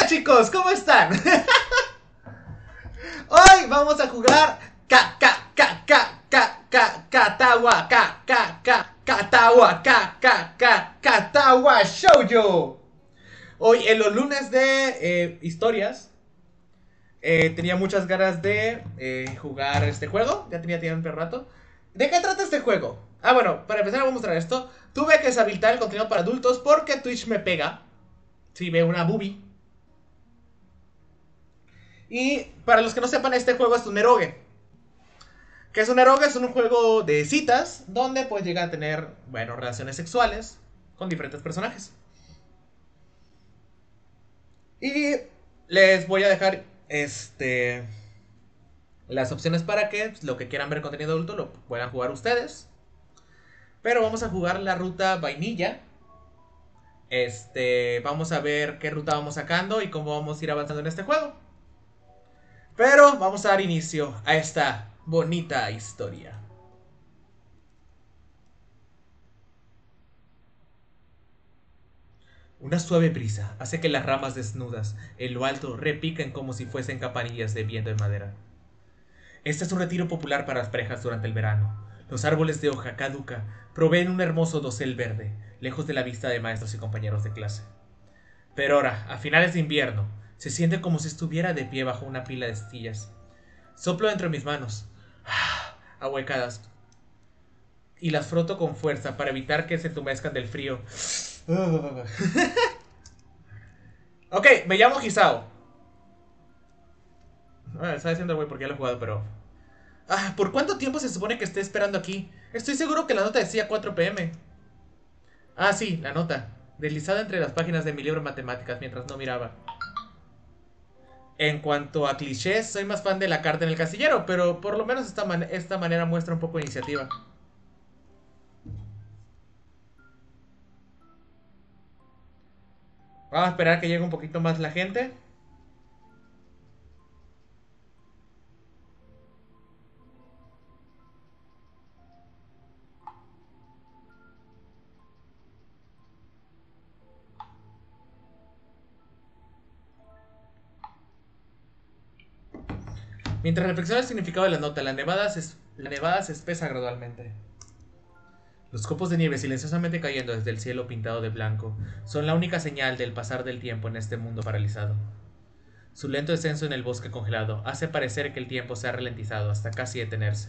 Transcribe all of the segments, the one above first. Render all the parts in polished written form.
Hola chicos, ¿cómo están? Hoy vamos a jugar Katawa Katawa Shoujo. Hoy en los lunes de historias tenía muchas ganas de jugar este juego. Ya tenía tiempo un rato. ¿De qué trata este juego? Ah, bueno, para empezar voy a mostrar esto. Tuve que deshabilitar el contenido para adultos porque Twitch me pega si veo una boobie. Y para los que no sepan, este juego es un eroge. ¿Qué es un eroge? Es un juego de citas donde pues llega a tener, bueno, relaciones sexuales con diferentes personajes. Y les voy a dejar las opciones para que pues, lo que quieran ver contenido adulto lo puedan jugar ustedes. Pero vamos a jugar la ruta vainilla. Vamos a ver qué ruta vamos sacando y cómo vamos a ir avanzando en este juego. Pero vamos a dar inicio a esta bonita historia. Una suave brisa hace que las ramas desnudas en lo alto repiquen como si fuesen campanillas de viento en madera. Este es un retiro popular para las parejas durante el verano. Los árboles de hoja caduca proveen un hermoso dosel verde, lejos de la vista de maestros y compañeros de clase. Pero ahora, a finales de invierno, se siente como si estuviera de pie bajo una pila de estillas. Soplo entre mis manos, ahuecadas, y las froto con fuerza para evitar que se entumezcan del frío. Ok, me llamo Hisao. Está diciendo el güey porque ya lo he jugado, pero... ¿por cuánto tiempo se supone que esté esperando aquí? Estoy seguro que la nota decía 4 p.m. Sí, la nota. Deslizada entre las páginas de mi libro de matemáticas mientras no miraba. En cuanto a clichés, soy más fan de la carta en el casillero, pero por lo menos esta manera muestra un poco de iniciativa. Vamos a esperar que llegue un poquito más la gente. Mientras reflexiono el significado de la nota, la nevada se espesa gradualmente. Los copos de nieve silenciosamente cayendo desde el cielo pintado de blanco son la única señal del pasar del tiempo en este mundo paralizado. Su lento descenso en el bosque congelado hace parecer que el tiempo se ha ralentizado hasta casi detenerse.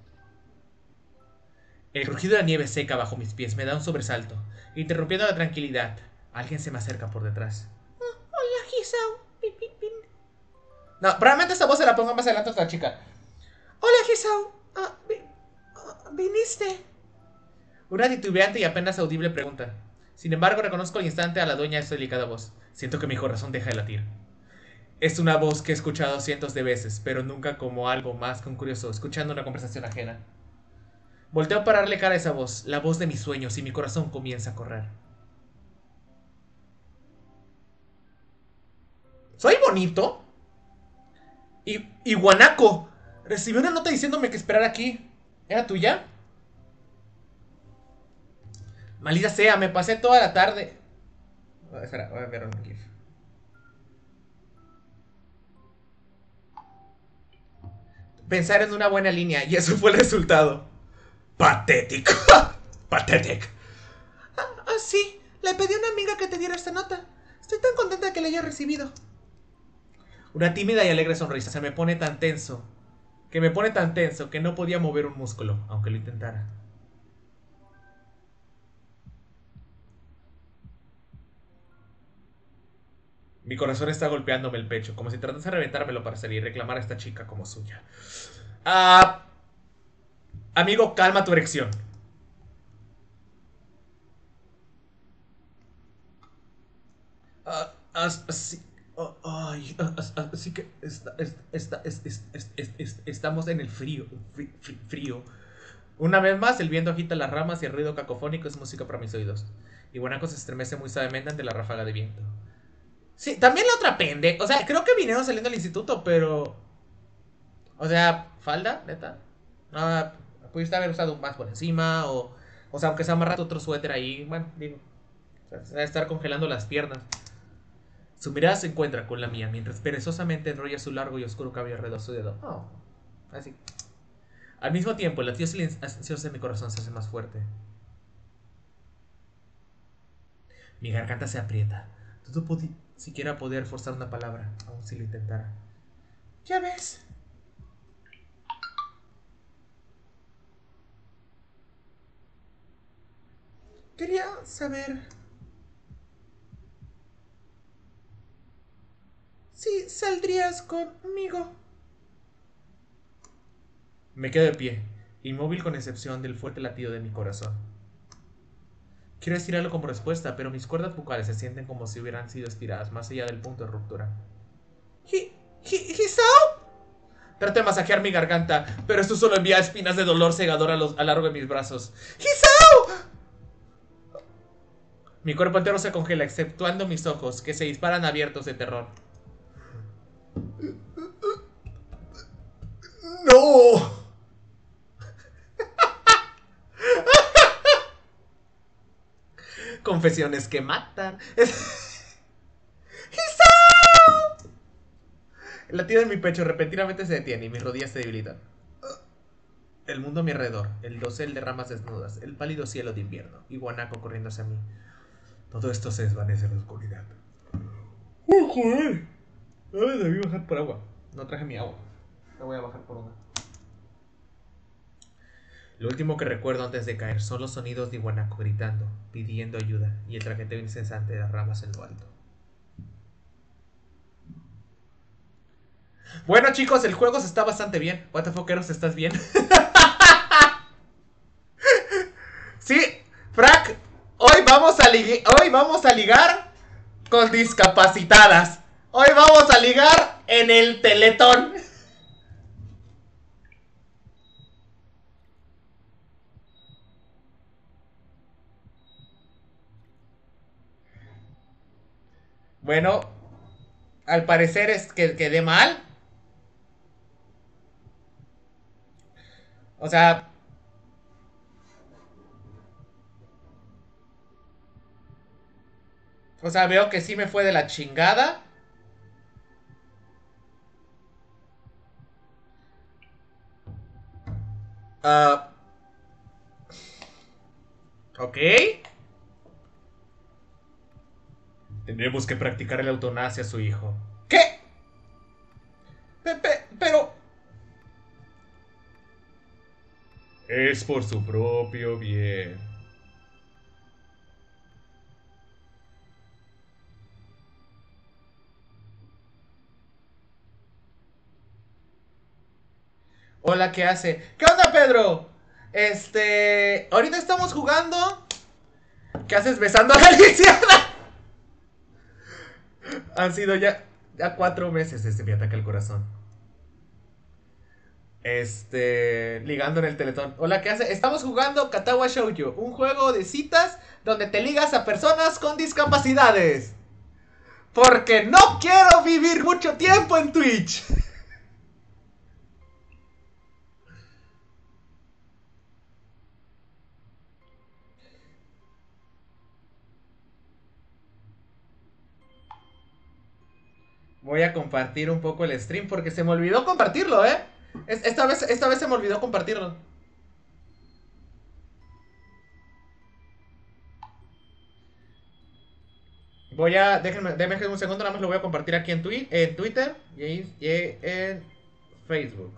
El rugido de la nieve seca bajo mis pies me da un sobresalto, interrumpiendo la tranquilidad. Alguien se me acerca por detrás. Hola, Hisao. No, probablemente esta voz se la pongo más adelante a esta chica. Hola, Hisao. ¿Viniste? Una titubeante y apenas audible pregunta. Sin embargo, reconozco al instante a la dueña de esta delicada voz. Siento que mi corazón deja de latir. Es una voz que he escuchado cientos de veces, pero nunca como algo más que un curioso, escuchando una conversación ajena. Volteo para darle cara a esa voz, la voz de mis sueños, y mi corazón comienza a correr. ¿Soy bonito? Y Guanaco recibió una nota diciéndome que esperara aquí. ¿Era tuya? Maldita sea, me pasé toda la tarde. Espera, voy a ver un GIF. Pensar en una buena línea, y eso fue el resultado. Patético. Patético. Sí. Le pedí a una amiga que te diera esta nota. Estoy tan contenta de que la haya recibido. Una tímida y alegre sonrisa se me pone tan tenso. Que me pone tan tenso que no podía mover un músculo, aunque lo intentara. Mi corazón está golpeándome el pecho, como si tratase de reventármelo para salir y reclamar a esta chica como suya. Amigo, calma tu erección. Así, así que estamos en el frío. Frío. Una vez más, el viento agita las ramas y el ruido cacofónico es música para mis oídos. Y Guanaco se estremece muy suavemente ante la ráfaga de viento. Sí, también la otra pende. O sea, creo que vinieron saliendo del instituto, pero... O sea, falda, neta. No, pudiste haber usado más por encima o sea, aunque sea amarrado otro suéter ahí. Bueno, digo. O sea, se va a estar congelando las piernas. Su mirada se encuentra con la mía mientras perezosamente enrolla su largo y oscuro cabello alrededor de su dedo. Oh, así. Al mismo tiempo, el latido silencioso de mi corazón se hace más fuerte. Mi garganta se aprieta. Dudo siquiera poder forzar una palabra, aun si lo intentara. Ya ves. Quería saber si saldrías conmigo. Me quedo de pie, inmóvil con excepción del fuerte latido de mi corazón. Quiero estirarlo como respuesta, pero mis cuerdas bucales se sienten como si hubieran sido estiradas más allá del punto de ruptura. ¿Hisao? Trato de masajear mi garganta, pero esto solo envía espinas de dolor cegador a lo largo de mis brazos. ¡Hisao! Mi cuerpo entero se congela, exceptuando mis ojos, que se disparan abiertos de terror. ¡No! Confesiones que matan. ¡Hisao! El latido de mi pecho repentinamente se detiene y mis rodillas se debilitan. El mundo a mi alrededor, el dosel de ramas desnudas, el pálido cielo de invierno y Guanaco corriendo hacia mí. Todo esto se desvanece en la oscuridad. ¡Joder! Debí bajar por agua. No traje mi agua. Me voy a bajar por una. Lo último que recuerdo antes de caer son los sonidos de Guanaco gritando, pidiendo ayuda y el traqueteo incesante de las ramas en lo alto. Bueno, chicos, el juego se está bastante bien. What the fuckeros, ¿estás bien? Sí, Frank, hoy vamos a ligar con discapacitadas. Hoy vamos a ligar en el Teletón. Bueno, al parecer es que quedé mal. O sea, veo que sí me fue de la chingada. Ok. Tendremos que practicar la eutanasia a su hijo. ¿Qué? Pero... Es por su propio bien. Hola, ¿qué hace? ¿Qué onda, Pedro? Ahorita estamos jugando. ¿Qué haces besando a la lisiada? Han sido ya 4 meses desde mi ataque al corazón. Ligando en el Teletón. Hola, ¿qué hace? Estamos jugando Katawa Shoujo, un juego de citas donde te ligas a personas con discapacidades. Porque no quiero vivir mucho tiempo en Twitch. Voy a compartir un poco el stream porque se me olvidó compartirlo, ¿eh? Esta vez se me olvidó compartirlo. Déjenme un segundo, nada más lo voy a compartir aquí en Twitter y en Facebook.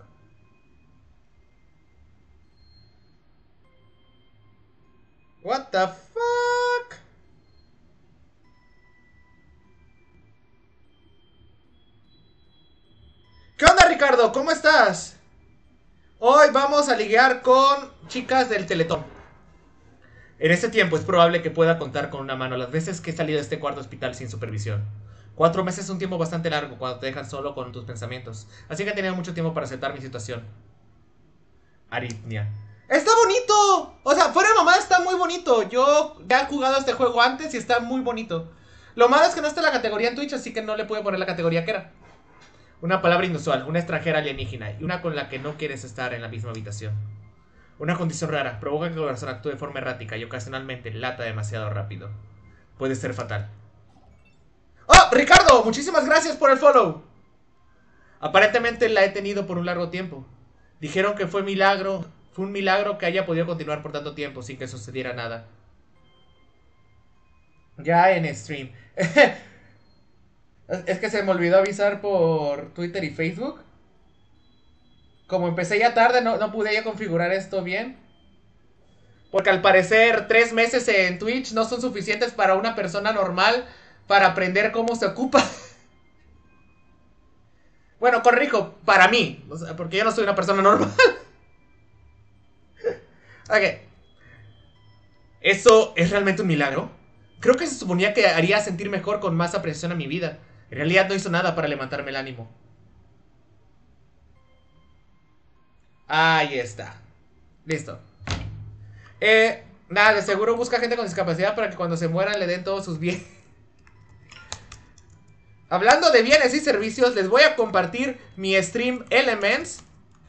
What the fuck? ¿Qué onda, Ricardo? ¿Cómo estás? Hoy vamos a liguear con chicas del Teletón. En este tiempo es probable que pueda contar con una mano las veces que he salido de este cuarto hospital sin supervisión. 4 meses es un tiempo bastante largo cuando te dejan solo con tus pensamientos, así que he tenido mucho tiempo para aceptar mi situación. Aritmia. ¡Está bonito! O sea, fuera de mamá está muy bonito. Yo ya he jugado este juego antes y está muy bonito. Lo malo es que no está la categoría en Twitch, así que no le puedo poner la categoría que era. Una palabra inusual, una extranjera alienígena y una con la que no quieres estar en la misma habitación. Una condición rara, provoca que el corazón actúe de forma errática y ocasionalmente lata demasiado rápido. Puede ser fatal. ¡Oh! Ricardo, muchísimas gracias por el follow. Aparentemente la he tenido por un largo tiempo. Dijeron que fue un milagro que haya podido continuar por tanto tiempo sin que sucediera nada. Ya en stream. Es que se me olvidó avisar por Twitter y Facebook. Como empecé ya tarde, no pude ya configurar esto bien. Porque al parecer 3 meses en Twitch no son suficientes para una persona normal para aprender cómo se ocupa. Bueno, corrijo, para mí. O sea, porque yo no soy una persona normal. Ok. ¿Eso es realmente un milagro? Creo que se suponía que haría sentir mejor con más apreciación a mi vida. En realidad no hizo nada para levantarme el ánimo. Ahí está. Listo. Nada, de seguro busca gente con discapacidad para que cuando se mueran le den todos sus bienes. Hablando de bienes y servicios, les voy a compartir mi stream Elements.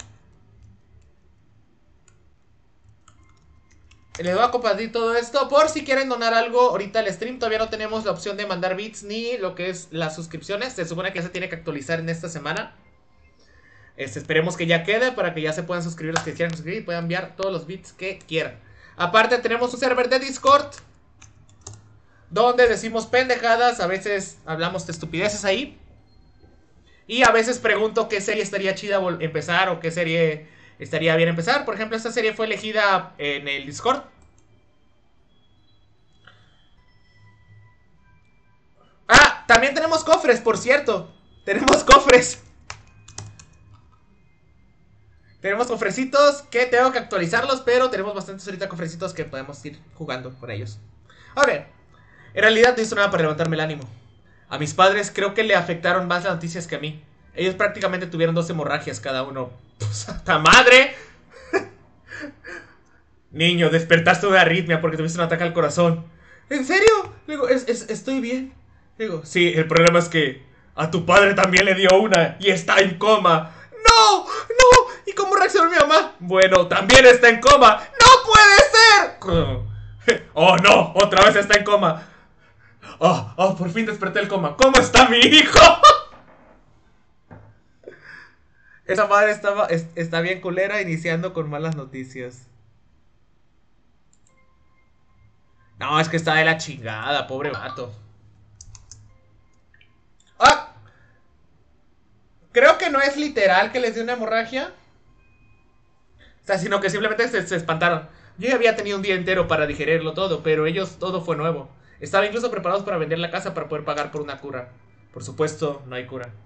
Les voy a compartir todo esto por si quieren donar algo. Ahorita el stream todavía no tenemos la opción de mandar bits ni lo que es las suscripciones. Se supone que ya se tiene que actualizar en esta semana. Esperemos que ya quede para que ya se puedan suscribir los que quieran suscribir y puedan enviar todos los bits que quieran. Aparte tenemos un server de Discord donde decimos pendejadas, a veces hablamos de estupideces ahí. Y a veces pregunto qué serie estaría chida empezar o qué serie estaría bien empezar. Por ejemplo, esta serie fue elegida en el Discord. Ah, también tenemos cofres, por cierto. Tenemos cofres. Tenemos cofrecitos que tengo que actualizarlos, pero tenemos bastantes ahorita cofrecitos que podemos ir jugando con ellos. A ver, en realidad no hizo nada para levantarme el ánimo. A mis padres creo que le afectaron más las noticias que a mí. Ellos prácticamente tuvieron 2 hemorragias cada uno. ¡Santa madre! Niño, despertaste de una arritmia porque tuviste un ataque al corazón. ¿En serio? Le digo, estoy bien. Le digo, sí, el problema es que a tu padre también le dio una y está en coma. ¡No! ¡No! ¿Y cómo reaccionó mi mamá? Bueno, también está en coma. ¡No puede ser! ¡Oh, no! Otra vez está en coma. ¡Oh, por fin desperté el coma! ¿Cómo está mi hijo? Esa madre está bien culera iniciando con malas noticias. No, es que está de la chingada, pobre vato. ¡Ah! Creo que no es literal que les dio una hemorragia. O sea, sino que simplemente se espantaron. Yo ya había tenido un día entero para digerirlo todo, pero ellos todo fue nuevo. Estaban incluso preparados para vender la casa para poder pagar por una cura. Por supuesto, no hay cura.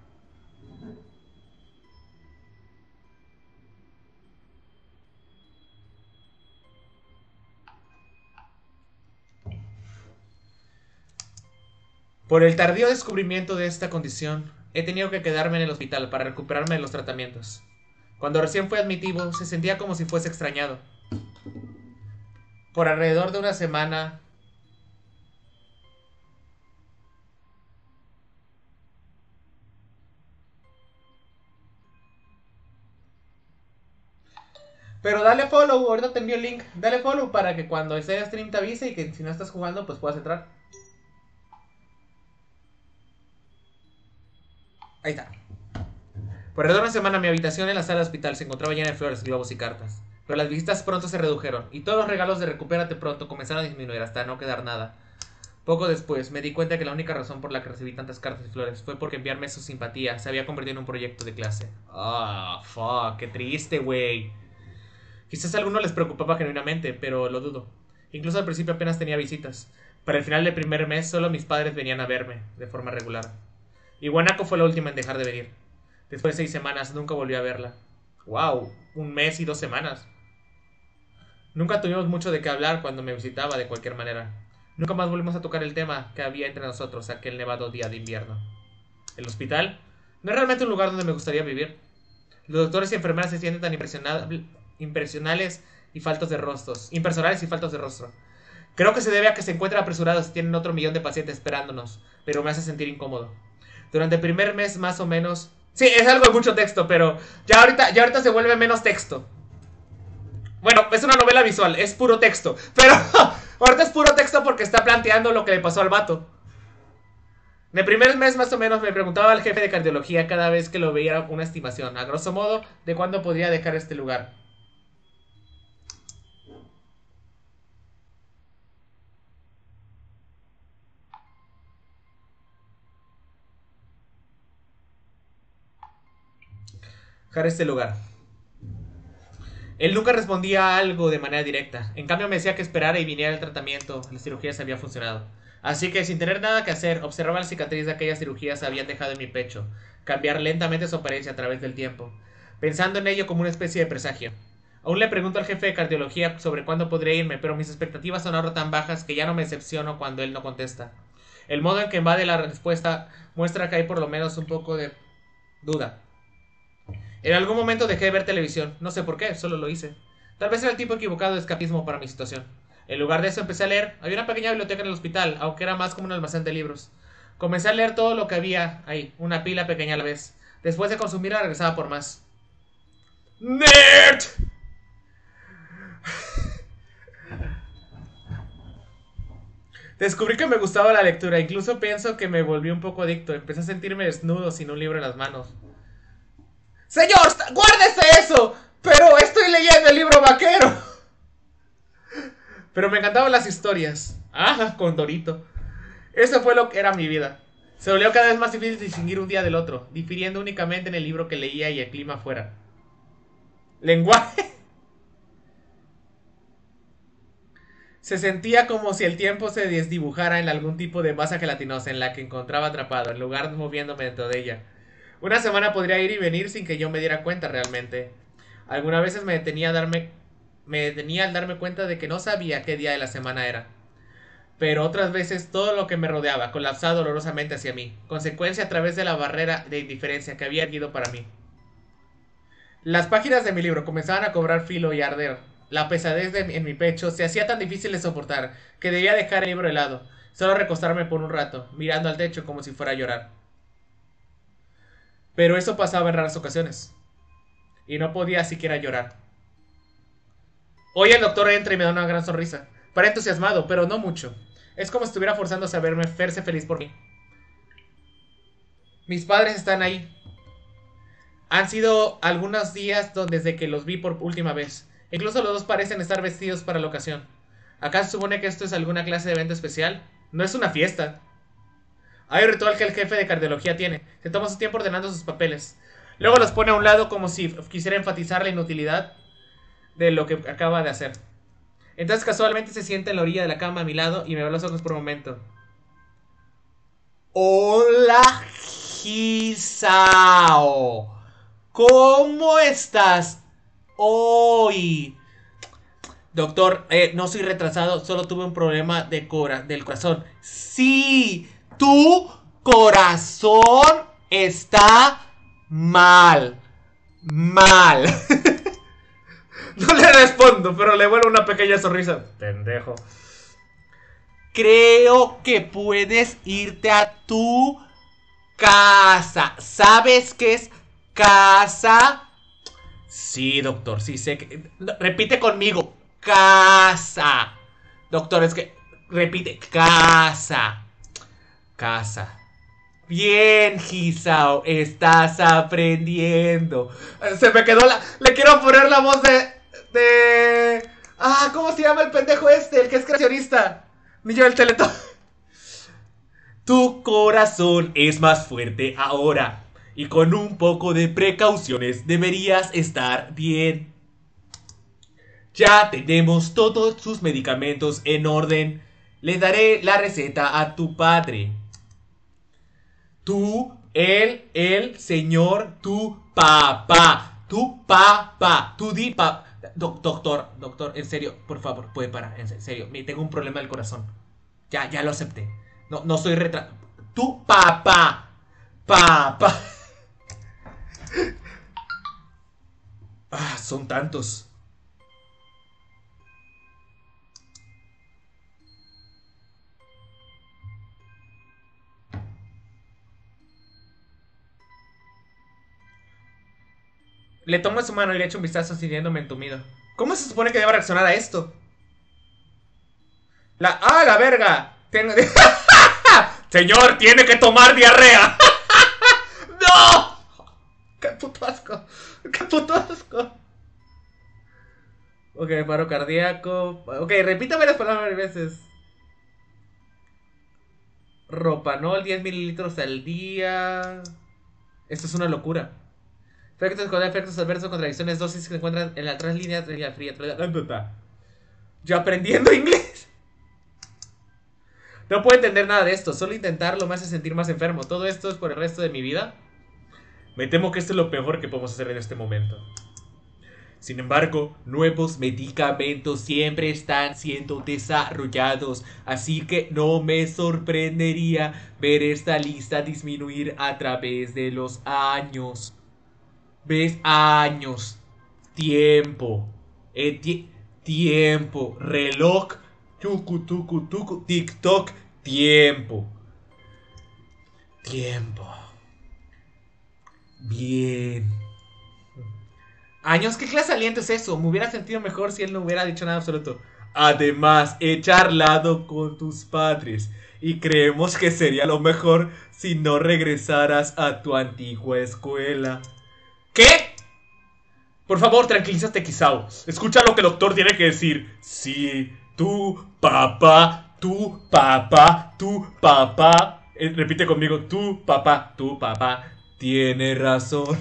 Por el tardío descubrimiento de esta condición, he tenido que quedarme en el hospital para recuperarme de los tratamientos. Cuando recién fui admitido, se sentía como si fuese extrañado. Por alrededor de una semana... Pero dale follow, ahorita te envío el link. Dale follow para que cuando esté stream te avise y que si no estás jugando, pues puedas entrar. Ahí está. Por alrededor de una semana mi habitación en la sala de hospital se encontraba llena de flores, globos y cartas. Pero las visitas pronto se redujeron y todos los regalos de recupérate pronto comenzaron a disminuir hasta no quedar nada. Poco después me di cuenta que la única razón por la que recibí tantas cartas y flores fue porque enviarme su simpatía se había convertido en un proyecto de clase. Ah, fuck, qué triste, güey. Quizás a algunos les preocupaba genuinamente, pero lo dudo. Incluso al principio apenas tenía visitas. Para el final del primer mes solo mis padres venían a verme de forma regular. Y Guanaco fue la última en dejar de venir. Después de 6 semanas nunca volví a verla. Wow, 1 mes y 2 semanas. Nunca tuvimos mucho de qué hablar cuando me visitaba de cualquier manera. Nunca más volvimos a tocar el tema que había entre nosotros aquel nevado día de invierno. El hospital no es realmente un lugar donde me gustaría vivir. Los doctores y enfermeras se sienten tan impersonales y faltos de rostros. Creo que se debe a que se encuentran apresurados y tienen otro millón de pacientes esperándonos, pero me hace sentir incómodo. Durante el primer mes más o menos... Sí, es algo de mucho texto, pero ya ahorita se vuelve menos texto. Bueno, es una novela visual, es puro texto. Pero ahorita es puro texto porque está planteando lo que le pasó al vato. En el primer mes más o menos me preguntaba al jefe de cardiología cada vez que lo veía una estimación, a grosso modo, de cuándo podría dejar este lugar. Dejar este lugar. Él nunca respondía a algo de manera directa. En cambio me decía que esperara y viniera el tratamiento. Las cirugías habían funcionado. Así que sin tener nada que hacer, observaba la cicatriz de aquellas cirugías habían dejado en mi pecho, cambiar lentamente su apariencia a través del tiempo, pensando en ello como una especie de presagio. Aún le pregunto al jefe de cardiología sobre cuándo podría irme, pero mis expectativas son ahora tan bajas que ya no me decepciono cuando él no contesta. El modo en que invade la respuesta muestra que hay por lo menos un poco de duda. En algún momento dejé de ver televisión, no sé por qué, solo lo hice. Tal vez era el tipo equivocado de escapismo para mi situación. En lugar de eso empecé a leer. Había una pequeña biblioteca en el hospital, aunque era más como un almacén de libros. Comencé a leer todo lo que había ahí, una pila pequeña a la vez. Después de consumirla regresaba por más. ¡Nerd! Descubrí que me gustaba la lectura, incluso pienso que me volví un poco adicto. Empecé a sentirme desnudo sin un libro en las manos. ¡Señor! ¡Guárdese eso! Pero estoy leyendo el libro vaquero. Pero me encantaban las historias. Ah, con Dorito. Eso fue lo que era mi vida. Se volvió cada vez más difícil distinguir un día del otro, difiriendo únicamente en el libro que leía y el clima afuera. Lenguaje. Se sentía como si el tiempo se desdibujara en algún tipo de masa gelatinosa en la que encontraba atrapado, en lugar de moviéndome dentro de ella. Una semana podría ir y venir sin que yo me diera cuenta realmente. Algunas veces me detenía al darme cuenta de que no sabía qué día de la semana era. Pero otras veces todo lo que me rodeaba colapsaba dolorosamente hacia mí, consecuencia a través de la barrera de indiferencia que había erguido para mí. Las páginas de mi libro comenzaban a cobrar filo y arder. La pesadez en mi pecho se hacía tan difícil de soportar que debía dejar el libro de lado, solo recostarme por un rato, mirando al techo como si fuera a llorar. Pero eso pasaba en raras ocasiones, y no podía siquiera llorar. Hoy el doctor entra y me da una gran sonrisa. Para entusiasmado, pero no mucho. Es como si estuviera forzándose a verse feliz por mí. Mis padres están ahí. Han sido algunos días desde que los vi por última vez. Incluso los dos parecen estar vestidos para la ocasión. ¿Acaso supone que esto es alguna clase de evento especial? No es una fiesta. Hay un ritual que el jefe de cardiología tiene. Se toma su tiempo ordenando sus papeles. Luego los pone a un lado como si quisiera enfatizar la inutilidad de lo que acaba de hacer. Entonces casualmente se sienta en la orilla de la cama a mi lado y me ve los ojos por un momento. Hola, Hisao. ¿Cómo estás hoy? Doctor, no soy retrasado, solo tuve un problema del corazón. Sí, tu corazón está mal. Mal. No le respondo, pero le vuelvo una pequeña sonrisa. Pendejo. Creo que puedes irte a tu casa. ¿Sabes qué es casa? Sí, doctor, sí sé que... Repite conmigo. Casa. Doctor, es que... Repite. Casa. Casa. Bien, Hisao. Estás aprendiendo. Se me quedó la... Le quiero poner la voz de... ¿cómo se llama el pendejo este? El que es creacionista. Ni yo el Teletón. Tu corazón es más fuerte ahora. Y con un poco de precauciones deberías estar bien. Ya tenemos todos sus medicamentos en orden. Le daré la receta a tu padre. Tú, el señor, tu papá. Tu papá. Tu di papá. Doctor, en serio, por favor, puede parar, en serio, tengo un problema del corazón. Ya lo acepté. No soy Tu papá. Papá. Son tantos. Le tomo su mano y le echo un vistazo sintiéndome entumido. ¿Cómo se supone que debo reaccionar a esto? ¡La verga! Señor, tiene que tomar diarrea. ¡No! ¡Qué puto asco! ¡Qué puto asco! Ok, paro cardíaco. Ok, repítame las palabras varias veces. Ropanol, 10 mililitros al día. Esto es una locura. Efectos con efectos adversos, contradicciones, dosis que se encuentran en la translínea de la fría. Yo aprendiendo inglés. No puedo entender nada de esto. Solo intentarlo me hace sentir más enfermo. Todo esto es por el resto de mi vida. Me temo que esto es lo peor que podemos hacer en este momento. Sin embargo, nuevos medicamentos siempre están siendo desarrollados, así que no me sorprendería ver esta lista disminuir a través de los años. ¿Ves? Años. Tiempo. Tiempo. Reloj. Tucu, tucu, tucu. TikTok. Tiempo. Tiempo. Bien. Años, ¿qué clase de aliento es eso? Me hubiera sentido mejor si él no hubiera dicho nada absoluto. Además, he charlado con tus padres y creemos que sería lo mejor si no regresaras a tu antigua escuela. ¿Qué? Por favor, tranquilízate, Kisao. Escucha lo que el doctor tiene que decir. Sí, tu papá, tu papá, tu papá. Repite conmigo, tu papá tiene razón.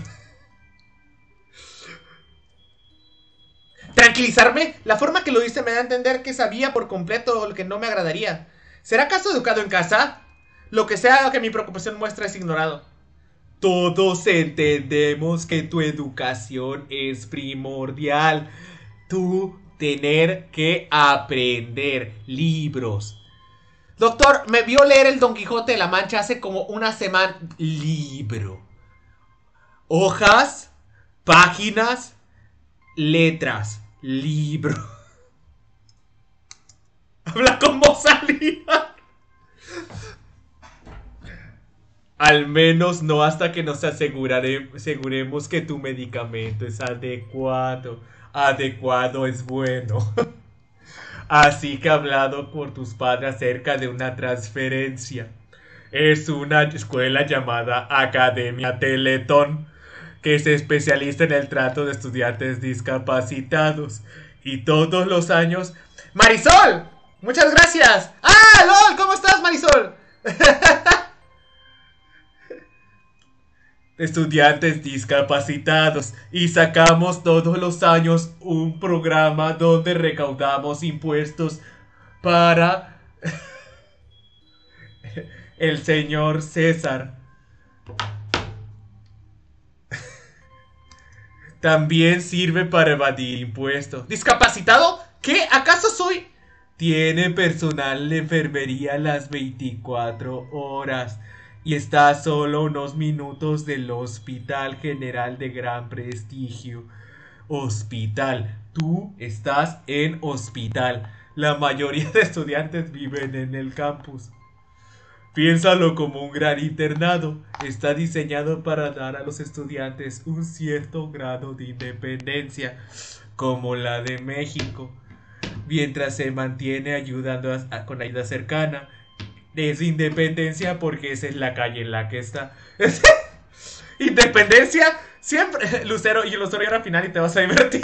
¿Tranquilizarme? La forma que lo dice me da a entender que sabía por completo lo que no me agradaría. ¿Será acaso educado en casa? Lo que sea que mi preocupación muestra es ignorado. Todos entendemos que tu educación es primordial. Tú tener que aprender libros. Doctor, me vio leer el Don Quijote de la Mancha hace como una semana. Libro. Hojas, páginas, letras. Libro. Habla con voz salida. Al menos no hasta que nos aseguremos que tu medicamento es adecuado. Adecuado es bueno. Así que he hablado por tus padres acerca de una transferencia. Es una escuela llamada Academia Teletón, que se especializa en el trato de estudiantes discapacitados. Y todos los años... ¡Marisol! ¡Muchas gracias! ¡Ah, LOL! ¿Cómo estás, Marisol? Estudiantes discapacitados. Y sacamos todos los años un programa donde recaudamos impuestos para... el señor César. También sirve para evadir impuestos. ¿Discapacitado? ¿Qué? ¿Acaso soy...? Tiene personal de enfermería las 24 horas. Y está a solo unos minutos del Hospital General de gran prestigio. Hospital. Tú estás en hospital. La mayoría de estudiantes viven en el campus. Piénsalo como un gran internado. Está diseñado para dar a los estudiantes un cierto grado de independencia, como la de México, mientras se mantiene ayudando con ayuda cercana. Es independencia porque esa es la calle en la que está. Independencia siempre. Lucero, y Lucero llega al final y te vas a divertir.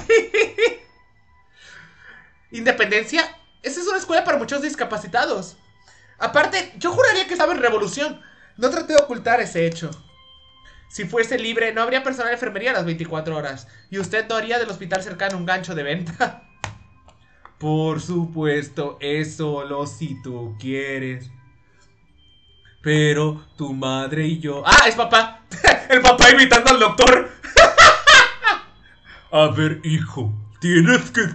Independencia. Esa es una escuela para muchos discapacitados. Aparte, yo juraría que estaba en revolución. No traté de ocultar ese hecho. Si fuese libre, no habría personal de enfermería a las 24 horas. Y usted no haría del hospital cercano un gancho de venta. Por supuesto, es solo si tú quieres. Pero tu madre y yo... ¡Ah, es papá! El papá imitando al doctor. A ver, hijo, tienes que...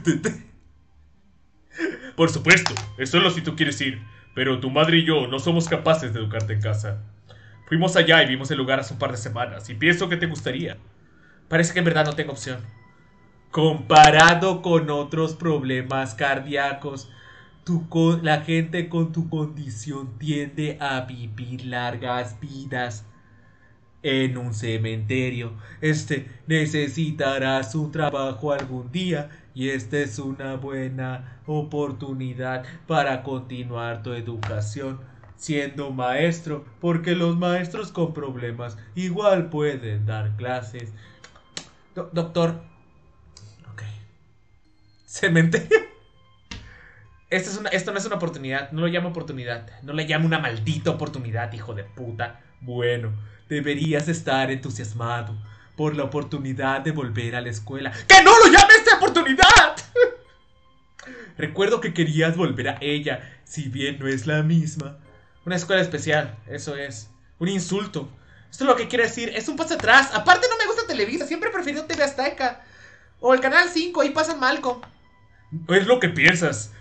Por supuesto, es solo si tú quieres ir. Pero tu madre y yo no somos capaces de educarte en casa. Fuimos allá y vimos el lugar hace un par de semanas y pienso que te gustaría. Parece que en verdad no tengo opción. Comparado con otros problemas cardíacos, la gente con tu condición tiende a vivir largas vidas. En un cementerio, necesitarás un trabajo algún día y esta es una buena oportunidad para continuar tu educación. siendo maestro, porque los maestros con problemas igual pueden dar clases. Doctor. Ok. Cementerio. Esto no es una oportunidad. No lo llamo oportunidad. No le llamo una maldita oportunidad, hijo de puta. Bueno, deberías estar entusiasmado por la oportunidad de volver a la escuela. ¡Que no lo llames esta oportunidad! Recuerdo que querías volver a ella, si bien no es la misma. Una escuela especial, eso es. Un insulto. Esto es lo que quiere decir, es un paso atrás. Aparte no me gusta Televisa, siempre he preferido TV Azteca. O el Canal 5, ahí pasa Malcolm. No es lo que piensas.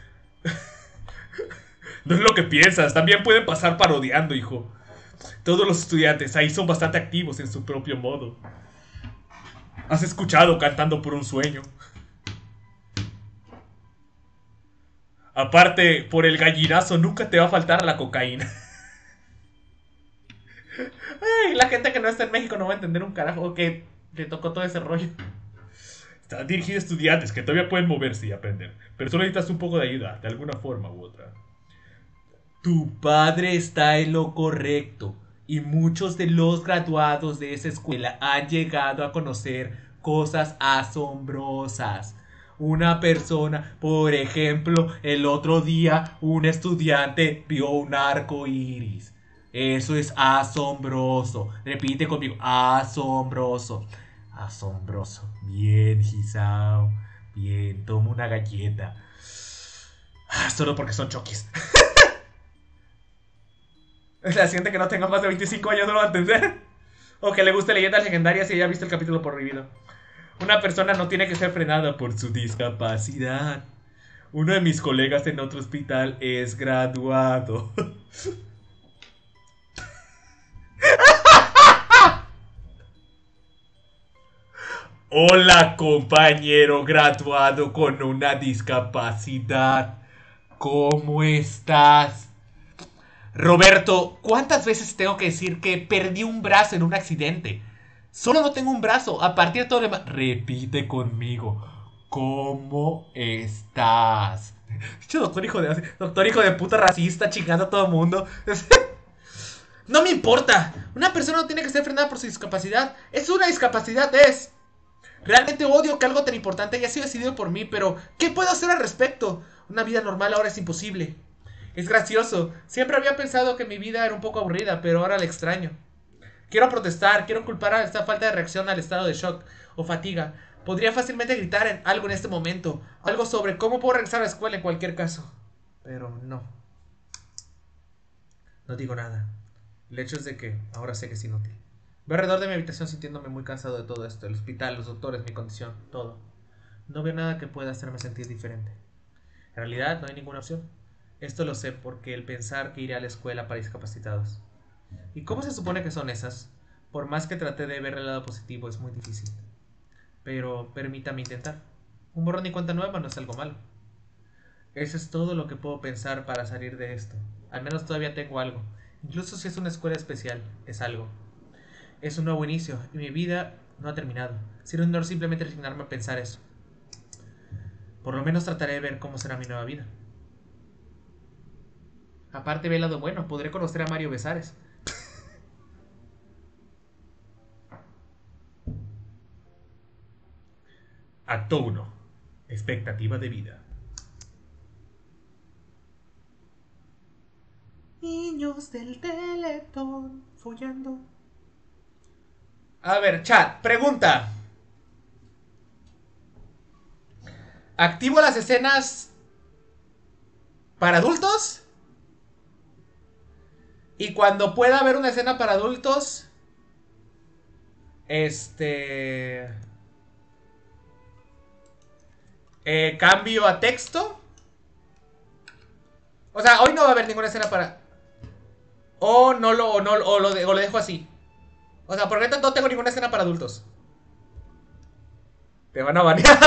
No es lo que piensas, también pueden pasar parodiando, hijo. Todos los estudiantes ahí son bastante activos en su propio modo. ¿Has escuchado Cantando por un sueño? Aparte, por el gallinazo nunca te va a faltar la cocaína. Ay, la gente que no está en México no va a entender un carajo. O que le tocó todo ese rollo. Están dirigidos a estudiantes que todavía pueden moverse y aprender, pero solo necesitas un poco de ayuda, de alguna forma u otra. Tu padre está en lo correcto, y muchos de los graduados de esa escuela han llegado a conocer cosas asombrosas. Una persona, por ejemplo, el otro día un estudiante vio un arco iris. Eso es asombroso. Repite conmigo, asombroso. Asombroso. Bien, Gisao. Bien, toma una galleta. Solo porque son chokis. La siguiente que no tenga más de 25 años no lo va a entender. O que le guste leyendas legendarias y haya visto el capítulo prohibido. Una persona no tiene que ser frenada por su discapacidad. Uno de mis colegas en otro hospital es graduado. Hola, compañero graduado con una discapacidad. ¿Cómo estás? Roberto, ¿cuántas veces tengo que decir que perdí un brazo en un accidente? Solo no tengo un brazo. A partir de todo lo demás. Repite conmigo. ¿Cómo estás? Doctor hijo de puta racista chingando a todo el mundo. No me importa. Una persona no tiene que ser frenada por su discapacidad. Es una discapacidad, es. Realmente odio que algo tan importante haya sido decidido por mí, pero ¿qué puedo hacer al respecto? Una vida normal ahora es imposible. Es gracioso. Siempre había pensado que mi vida era un poco aburrida, pero ahora la extraño. Quiero protestar, quiero culpar a esta falta de reacción al estado de shock o fatiga. Podría fácilmente gritar en algo en este momento. Algo sobre cómo puedo regresar a la escuela en cualquier caso. Pero no. No digo nada. El hecho es de que ahora sé que es inútil. Veo alrededor de mi habitación sintiéndome muy cansado de todo esto. El hospital, los doctores, mi condición, todo. No veo nada que pueda hacerme sentir diferente. En realidad no hay ninguna opción. Esto lo sé porque el pensar que iré a la escuela para discapacitados. ¿Y cómo se supone que son esas? Por más que traté de ver el lado positivo, es muy difícil. Pero permítame intentar. Un borrón y cuenta nueva no es algo malo. Eso es todo lo que puedo pensar para salir de esto. Al menos todavía tengo algo. Incluso si es una escuela especial, es algo. Es un nuevo inicio y mi vida no ha terminado. Sería un honor simplemente resignarme a pensar eso. Por lo menos trataré de ver cómo será mi nueva vida. Aparte, ve el lado bueno, podré conocer a Mario Besares. Acto 1. Expectativa de vida. Niños del Teletón follando. A ver, chat, pregunta. ¿Activo las escenas para adultos? Y cuando pueda haber una escena para adultos, cambio a texto. O sea, hoy no va a haber ninguna escena para... O lo dejo así. O sea, por ahorita no tengo ninguna escena para adultos. Te van a banear.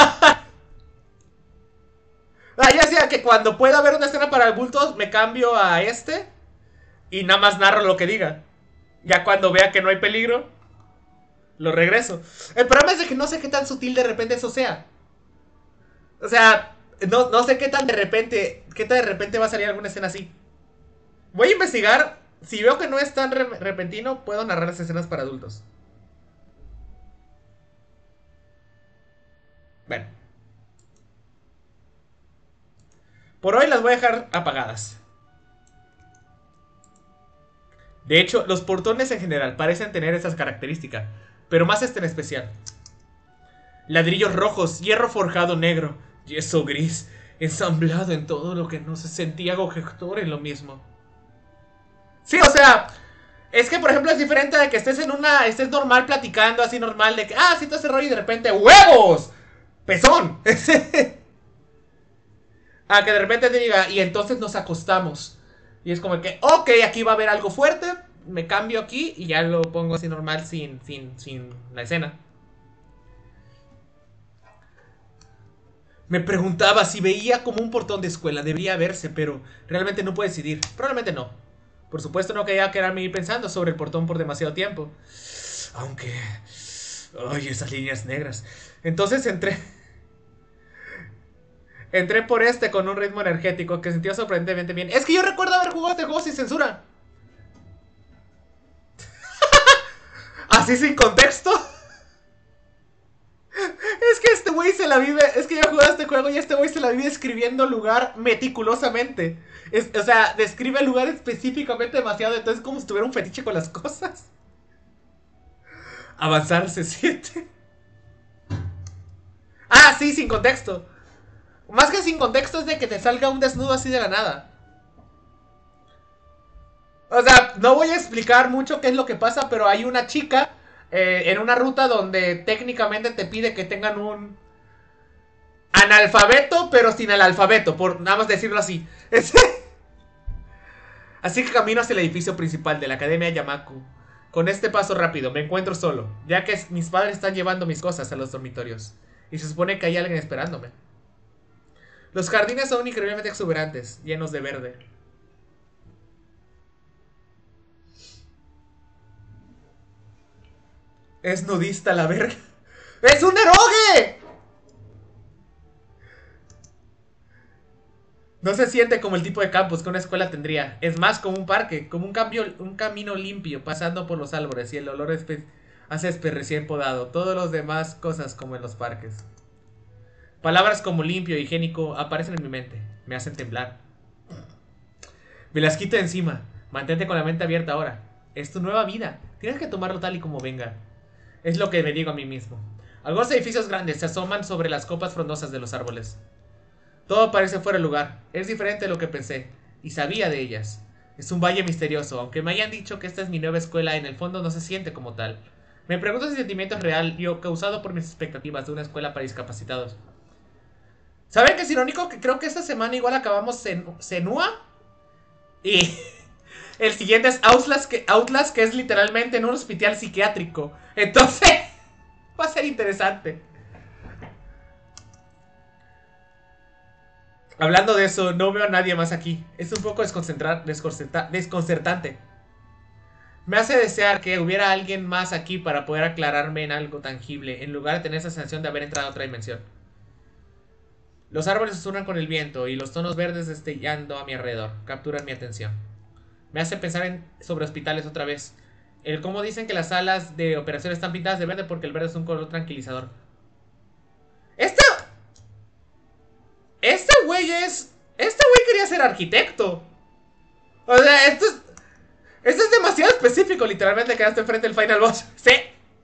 Ya sea que cuando pueda haber una escena para adultos, me cambio a este. Y nada más narro lo que diga. Ya cuando vea que no hay peligro, lo regreso. El problema es de que no sé qué tan sutil de repente eso sea. O sea, no sé qué tan de repente va a salir alguna escena así. Voy a investigar. Si veo que no es tan repentino, puedo narrar las escenas para adultos. Bueno. Por hoy las voy a dejar apagadas. De hecho, los portones en general parecen tener esas características, pero más este en especial. Ladrillos rojos, hierro forjado negro, yeso gris, ensamblado en todo lo que no se sentía Gojector en lo mismo. Sí, o sea, es que por ejemplo es diferente de que estés en una, estés normal platicando así normal de que, sí, todo ese rollo y de repente, ¡huevos! ¡Pezón! Que de repente te diga, y entonces nos acostamos. Y es como que, ok, aquí va a haber algo fuerte, me cambio aquí y ya lo pongo así normal sin la escena. Me preguntaba si veía como un portón de escuela, debería verse, pero realmente no puedo decidir. Probablemente no. Por supuesto no quería quedarme ahí pensando sobre el portón por demasiado tiempo. Aunque... Ay, esas líneas negras. Entonces entré por este con un ritmo energético que sentía sorprendentemente bien. Es que yo recuerdo haber jugado este juego sin censura. Así sin contexto. Es que este güey se la vive. Es que yo he jugado este juego y este güey se la vive escribiendo lugar meticulosamente. O sea, describe el lugar específicamente demasiado. Entonces, como si tuviera un fetiche con las cosas. Avanzar se siente. Sí, sin contexto. Más que sin contexto es de que te salga un desnudo así de la nada. O sea, no voy a explicar mucho qué es lo que pasa, pero hay una chica en una ruta donde técnicamente te pide que tengan un analfabeto, pero sin el alfabeto, por nada más decirlo así. Así que camino hacia el edificio principal de la Academia Yamaku. Con este paso rápido, me encuentro solo, ya que mis padres están llevando mis cosas a los dormitorios. Y se supone que hay alguien esperándome. Los jardines son increíblemente exuberantes, llenos de verde. Es nudista la verga. ¡Es un eroge! No se siente como el tipo de campus que una escuela tendría. Es más como un parque, como un camino limpio pasando por los árboles y el olor a césped recién podado. Todos los demás cosas como en los parques. Palabras como limpio e higiénico aparecen en mi mente. Me hacen temblar. Me las quito de encima. Mantente con la mente abierta ahora. Es tu nueva vida. Tienes que tomarlo tal y como venga. Es lo que me digo a mí mismo. Algunos edificios grandes se asoman sobre las copas frondosas de los árboles. Todo parece fuera de lugar. Es diferente de lo que pensé. Y sabía de ellas. Es un valle misterioso. Aunque me hayan dicho que esta es mi nueva escuela, en el fondo no se siente como tal. Me pregunto si el sentimiento es real y o causado por mis expectativas de una escuela para discapacitados. ¿Saben qué es irónico? Que creo que esta semana igual acabamos Senua. Y el siguiente es Outlast, que es literalmente en un hospital psiquiátrico. Entonces, va a ser interesante. Hablando de eso, no veo a nadie más aquí. Es un poco desconcertante. Me hace desear que hubiera alguien más aquí para poder aclararme en algo tangible, en lugar de tener esa sensación de haber entrado a otra dimensión. Los árboles susurran con el viento y los tonos verdes destellando a mi alrededor capturan mi atención. Me hace pensar sobre hospitales otra vez. El cómo dicen que las salas de operaciones están pintadas de verde porque el verde es un color tranquilizador. Este... Este güey es... Este güey quería ser arquitecto. O sea, esto es demasiado específico, literalmente quedaste enfrente del final boss. Sí.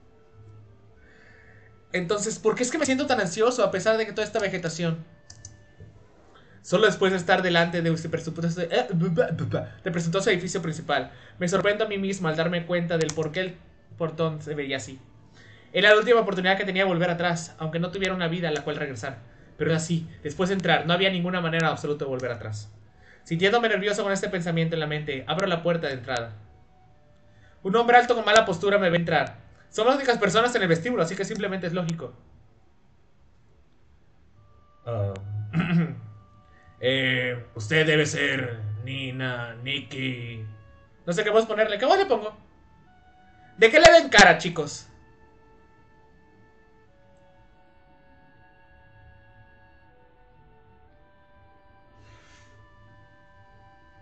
Entonces, ¿por qué es que me siento tan ansioso a pesar de que toda esta vegetación? Solo después de estar delante de este presuntuoso edificio principal, me sorprendo a mí mismo al darme cuenta del por qué el portón se veía así. Era la última oportunidad que tenía de volver atrás, aunque no tuviera una vida a la cual regresar. Pero era así, después de entrar, no había ninguna manera absoluta de volver atrás. Sintiéndome nervioso con este pensamiento en la mente, abro la puerta de entrada. Un hombre alto con mala postura me ve entrar. Son las únicas personas en el vestíbulo, así que simplemente es lógico. Uh, usted debe ser Nina, Nikki. No sé qué voy a ponerle. ¿Qué voz le pongo? ¿De qué le ven cara, chicos?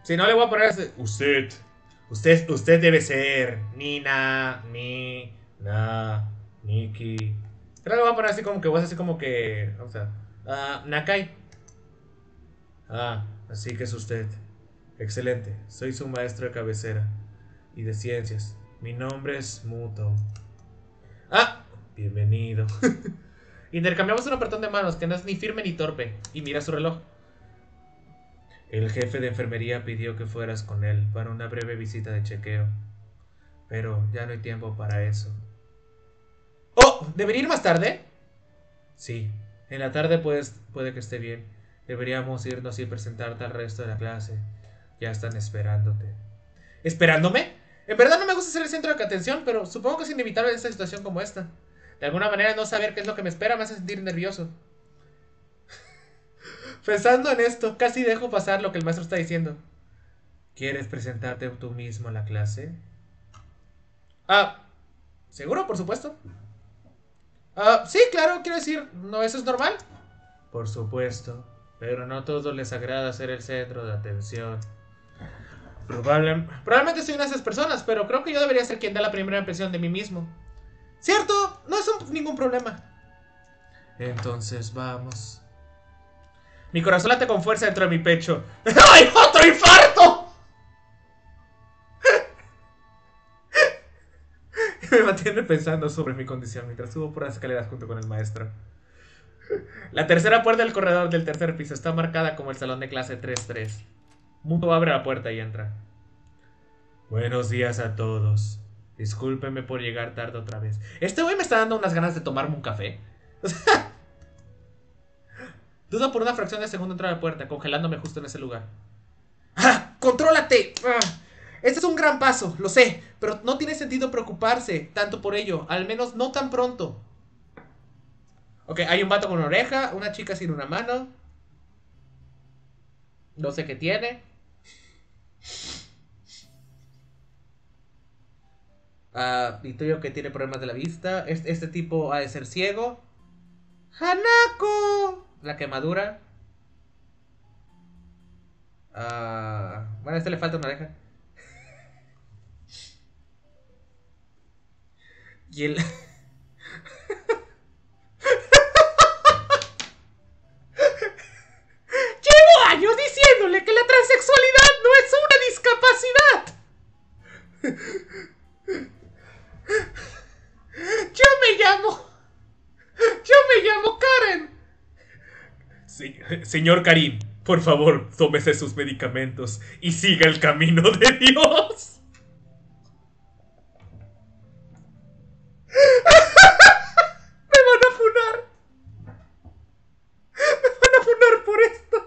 Si no le voy a poner ese... Usted debe ser Nina, Nikki. Pero le voy a poner así como que, voy a hacer así como que... Vamos a... Nakai. Así que es usted. Excelente. Soy su maestro de cabecera. Y de ciencias. Mi nombre es Muto. Bienvenido. Intercambiamos un apretón de manos que no es ni firme ni torpe. Y mira su reloj. El jefe de enfermería pidió que fueras con él para una breve visita de chequeo. Pero ya no hay tiempo para eso. ¡Oh! ¿Debería ir más tarde? Sí. En la tarde puede que esté bien. Deberíamos irnos y presentarte al resto de la clase. Ya están esperándote. ¿Esperándome? En verdad no me gusta ser el centro de atención, pero supongo que es inevitable en esta situación como esta. De alguna manera no saber qué es lo que me espera me hace sentir nervioso. Pensando en esto, casi dejo pasar lo que el maestro está diciendo. ¿Quieres presentarte tú mismo a la clase? ¿Seguro? Por supuesto. Sí, claro, quiero decir, ¿no eso es normal? Por supuesto, pero no a todos les agrada ser el centro de atención. Probablemente soy una de esas personas, pero creo que yo debería ser quien da la primera impresión de mí mismo. ¿Cierto? No es ningún problema. Entonces vamos. Mi corazón late con fuerza dentro de mi pecho. ¡Ay, otro infarto! Me mantiene pensando sobre mi condición mientras subo por las escaleras junto con el maestro. La tercera puerta del corredor del tercer piso está marcada como el salón de clase 3-3. Muto abre la puerta y entra. Buenos días a todos. Discúlpenme por llegar tarde otra vez. Este güey me está dando unas ganas de tomarme un café. Dudo por una fracción de segundo entrar a la puerta, congelándome justo en ese lugar. ¡Contrólate! Este es un gran paso, lo sé, pero no tiene sentido preocuparse tanto por ello, al menos no tan pronto. Ok, hay un vato con una oreja, una chica sin una mano. No sé qué tiene. Intuyo que tiene problemas de la vista. Este tipo ha de ser ciego. ¡Hanako! La quemadura. Bueno, a este le falta una oreja. Y el... Llevo años diciéndole que la transexualidad no es una discapacidad. Yo me llamo Karen. Sí, señor Karim, por favor, tómese sus medicamentos y siga el camino de Dios. Me van a funar. Me van a funar por esto.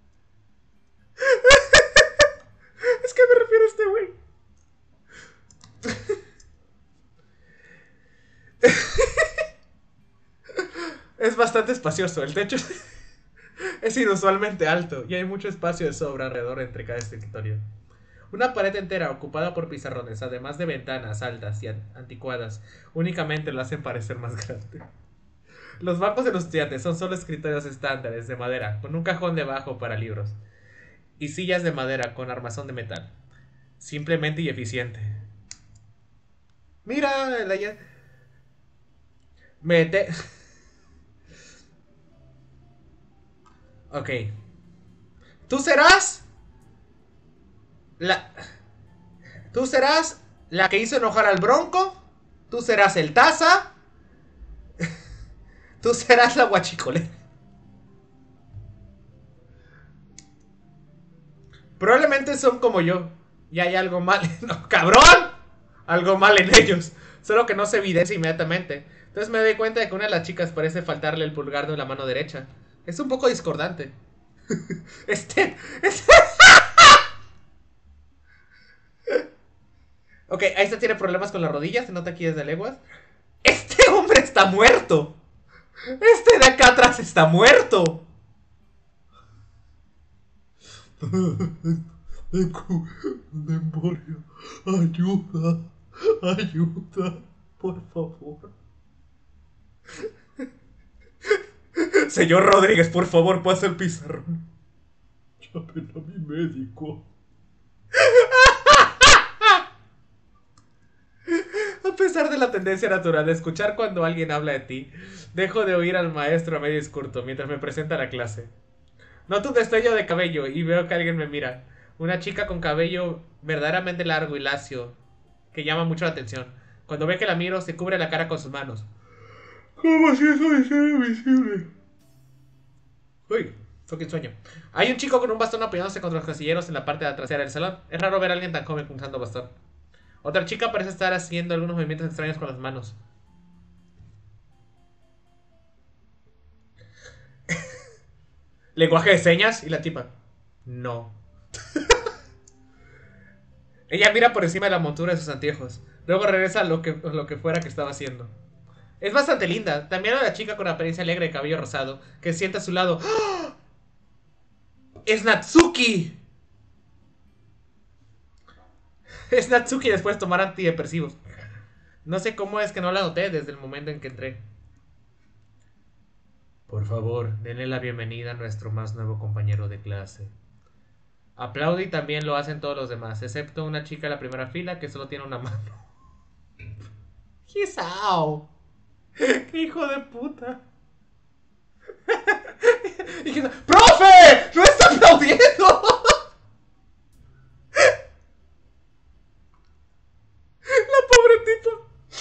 Es que me refiero a este güey. Es bastante espacioso. El techo es inusualmente alto y hay mucho espacio de sobra alrededor entre cada escritorio. Una pared entera ocupada por pizarrones, además de ventanas altas y anticuadas, únicamente lo hacen parecer más grande. Los bancos de los estudiantes son solo escritorios estándares de madera, con un cajón debajo para libros, y sillas de madera con armazón de metal. Simplemente y eficiente. Mira, Mete... Ok. Tú serás la que hizo enojar al Bronco. Tú serás el Taza. Tú serás la guachicolera. Probablemente son como yo. Y hay algo mal. No, ¡cabrón! Algo mal en ellos. Solo que no se evidencia inmediatamente. Entonces me doy cuenta de que una de las chicas parece faltarle el pulgar de la mano derecha. Es un poco discordante. Ok, ahí se tiene problemas con las rodillas. Se nota aquí desde leguas. Este hombre está muerto. Este de acá atrás está muerto. Tengo una embolia. Ayuda. Ayuda. Por favor. Señor Rodríguez, por favor, pase el pizarrón. Llamen a mi médico. la tendencia natural de escuchar cuando alguien habla de ti. Dejo de oír al maestro a medio discurso mientras me presenta la clase. Noto un destello de cabello y veo que alguien me mira. Una chica con cabello verdaderamente largo y lacio, que llama mucho la atención. Cuando ve que la miro, se cubre la cara con sus manos. Como si eso me hiciera invisible. Uy, fucking sueño. Hay un chico con un bastón apoyándose contra los casilleros en la parte de trasera del salón. Es raro ver a alguien tan joven usando bastón. Otra chica parece estar haciendo algunos movimientos extraños con las manos. Lenguaje de señas y la tipa. No. Ella mira por encima de la montura de sus anteojos. Luego regresa a lo que fuera que estaba haciendo. Es bastante linda. También a la chica con apariencia alegre de cabello rosado que se sienta a su lado. ¡Oh! ¡Es Natsuki! Es Natsuki después de tomar antidepresivos. No sé cómo es que no la noté desde el momento en que entré. Por favor, denle la bienvenida a nuestro más nuevo compañero de clase. Aplaude y también lo hacen todos los demás, excepto una chica en la primera fila que solo tiene una mano. ¡Gisao! ¡Qué hijo de puta! ¡Profe! ¡No está aplaudiendo! La pobre tipa.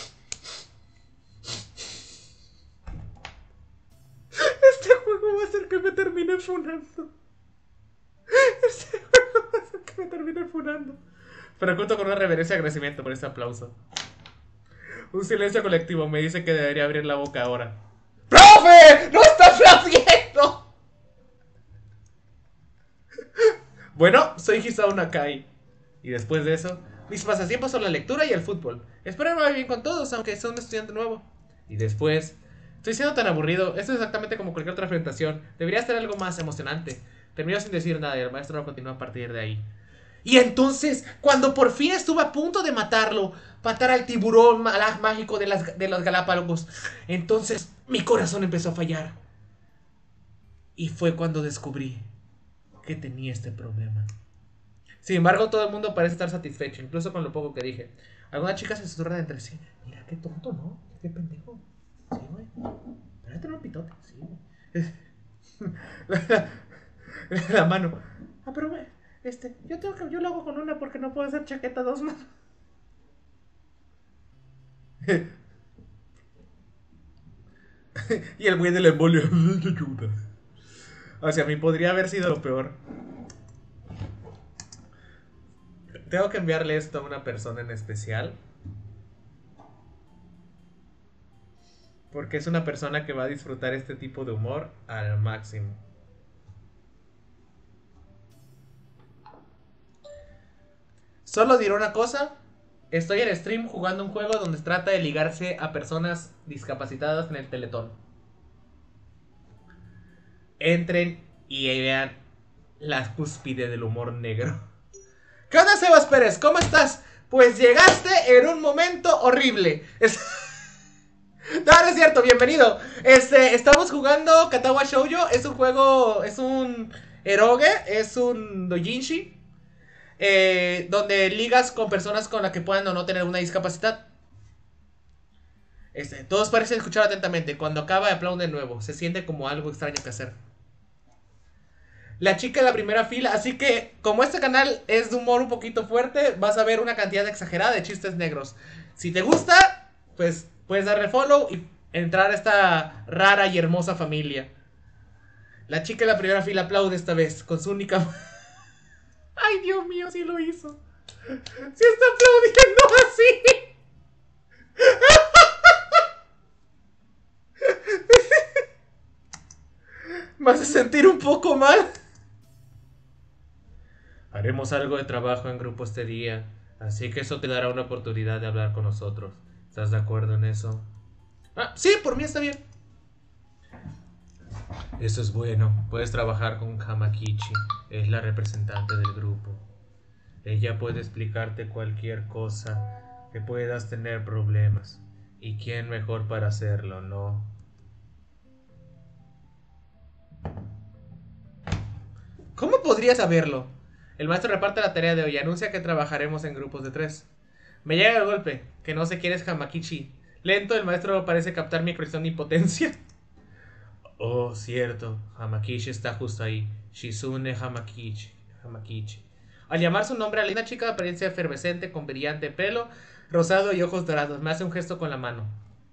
Este juego va a hacer que me termine funando. Este juego va a hacer que me termine funando. Pero cuento con una reverencia y agradecimiento por este aplauso. Un silencio colectivo me dice que debería abrir la boca ahora. ¡Profe! ¡No está aplaudiendo! Bueno, soy Hisao Nakai. Y después de eso, mis pasatiempos son la lectura y el fútbol. Espero me vaya bien con todos, aunque sea un estudiante nuevo. Y después, estoy siendo tan aburrido. Esto es exactamente como cualquier otra presentación. Debería ser algo más emocionante. Terminó sin decir nada y el maestro no continuó a partir de ahí. Y entonces, cuando por fin estuve a punto de matarlo, matar al tiburón mágico de los Galápagos, entonces mi corazón empezó a fallar. Y fue cuando descubrí que tenía este problema. Sin embargo, todo el mundo parece estar satisfecho, incluso con lo poco que dije. Algunas chicas se susurran entre sí. Mira, qué tonto, ¿no? Qué pendejo. Sí, güey. Pero tener un pitote, sí, güey. La mano. Ah, pero güey, yo lo hago con una porque no puedo hacer chaqueta dos manos. Y el güey del embolio. O sea, a mí podría haber sido lo peor. Tengo que enviarle esto a una persona en especial. Porque es una persona que va a disfrutar este tipo de humor al máximo. Solo diré una cosa. Estoy en stream jugando un juego donde trata de ligarse a personas discapacitadas en el Teletón. Entren y vean la cúspide del humor negro. ¿Qué onda, Sebas Pérez? ¿Cómo estás? Pues llegaste en un momento horrible. No, no es cierto, bienvenido. Estamos jugando Katawa Shoujo. Es un juego, es un eroge, es un doujinshi, donde ligas con personas con las que puedan o no tener una discapacidad. Todos parecen escuchar atentamente. Cuando acaba aplauden de nuevo. Se siente como algo extraño que hacer. La chica en la primera fila. Así que, como este canal es de humor un poquito fuerte, vas a ver una cantidad exagerada de chistes negros. Si te gusta, pues puedes darle follow y entrar a esta rara y hermosa familia. La chica en la primera fila aplaude esta vez con su única... Ay, Dios mío, sí lo hizo. Sí está aplaudiendo así. ¿Me hace sentir un poco mal? Haremos algo de trabajo en grupo este día, así que eso te dará una oportunidad de hablar con nosotros. ¿Estás de acuerdo en eso? Ah, sí, por mí está bien. Eso es bueno. Puedes trabajar con Hamakichi. Es la representante del grupo. Ella puede explicarte cualquier cosa que puedas tener problemas. ¿Y quién mejor para hacerlo, no? ¿Cómo podría saberlo? El maestro reparte la tarea de hoy y anuncia que trabajaremos en grupos de 3. Me llega el golpe. Que no sé quién es Hamakichi. Lento, el maestro parece captar mi expresión de impotencia. Oh, cierto. Hamakichi está justo ahí. Shizune Hamakichi. Hamakichi. Al llamar su nombre a la linda chica de apariencia efervescente con brillante pelo rosado y ojos dorados, me hace un gesto con la mano.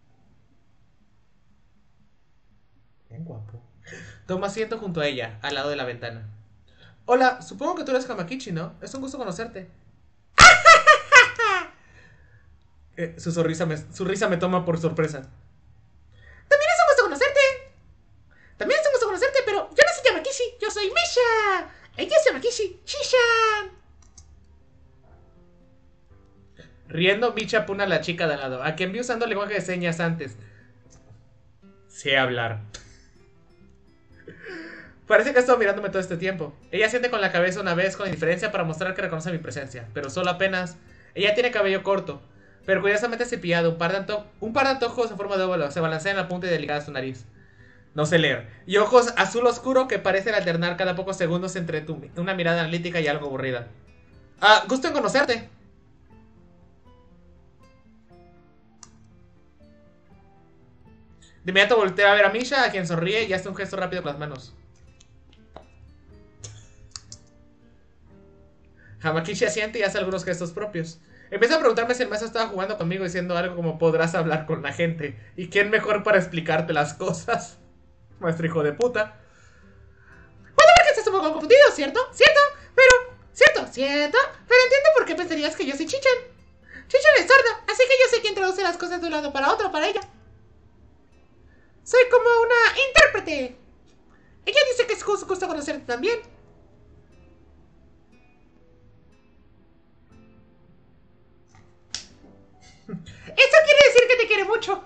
Bien guapo. Toma asiento junto a ella, al lado de la ventana. Hola, supongo que tú eres Hamakichi, ¿no? Es un gusto conocerte. Su risa me toma por sorpresa. También es un gusto conocerte. También es un gusto conocerte, pero yo no soy Hamakichi, yo soy Misha. Ella es Hamakichi, Shishan. Riendo, Misha apuna a la chica de al lado, a quien vi usando lenguaje de señas antes. Sé hablar. Parece que ha estado mirándome todo este tiempo. Ella siente con la cabeza una vez con indiferencia para mostrar que reconoce mi presencia, pero solo apenas. Ella tiene cabello corto, pero curiosamente cepillado. Un par de antojos en forma de óvalo se balancean en la punta y delicada de su nariz. No sé leer. Y ojos azul oscuro que parecen alternar cada pocos segundos entre una mirada analítica y algo aburrida. Ah, gusto en conocerte. De inmediato voltea a ver a Misha, a quien sonríe y hace un gesto rápido con las manos. Hamakichi asiente y hace algunos gestos propios. Empieza a preguntarme si el maestro estaba jugando conmigo, diciendo algo como podrás hablar con la gente. ¿Y quién mejor para explicarte las cosas? Maestro hijo de puta. Puedo ver que estás un poco confundido, ¿cierto? ¿Cierto? Pero entiendo por qué pensarías que yo soy Chichan. Chichan es sorda, así que yo sé quién traduce las cosas de un lado para otro para ella. Soy como una intérprete. Ella dice que es justo conocerte también. Eso quiere decir que te quiere mucho.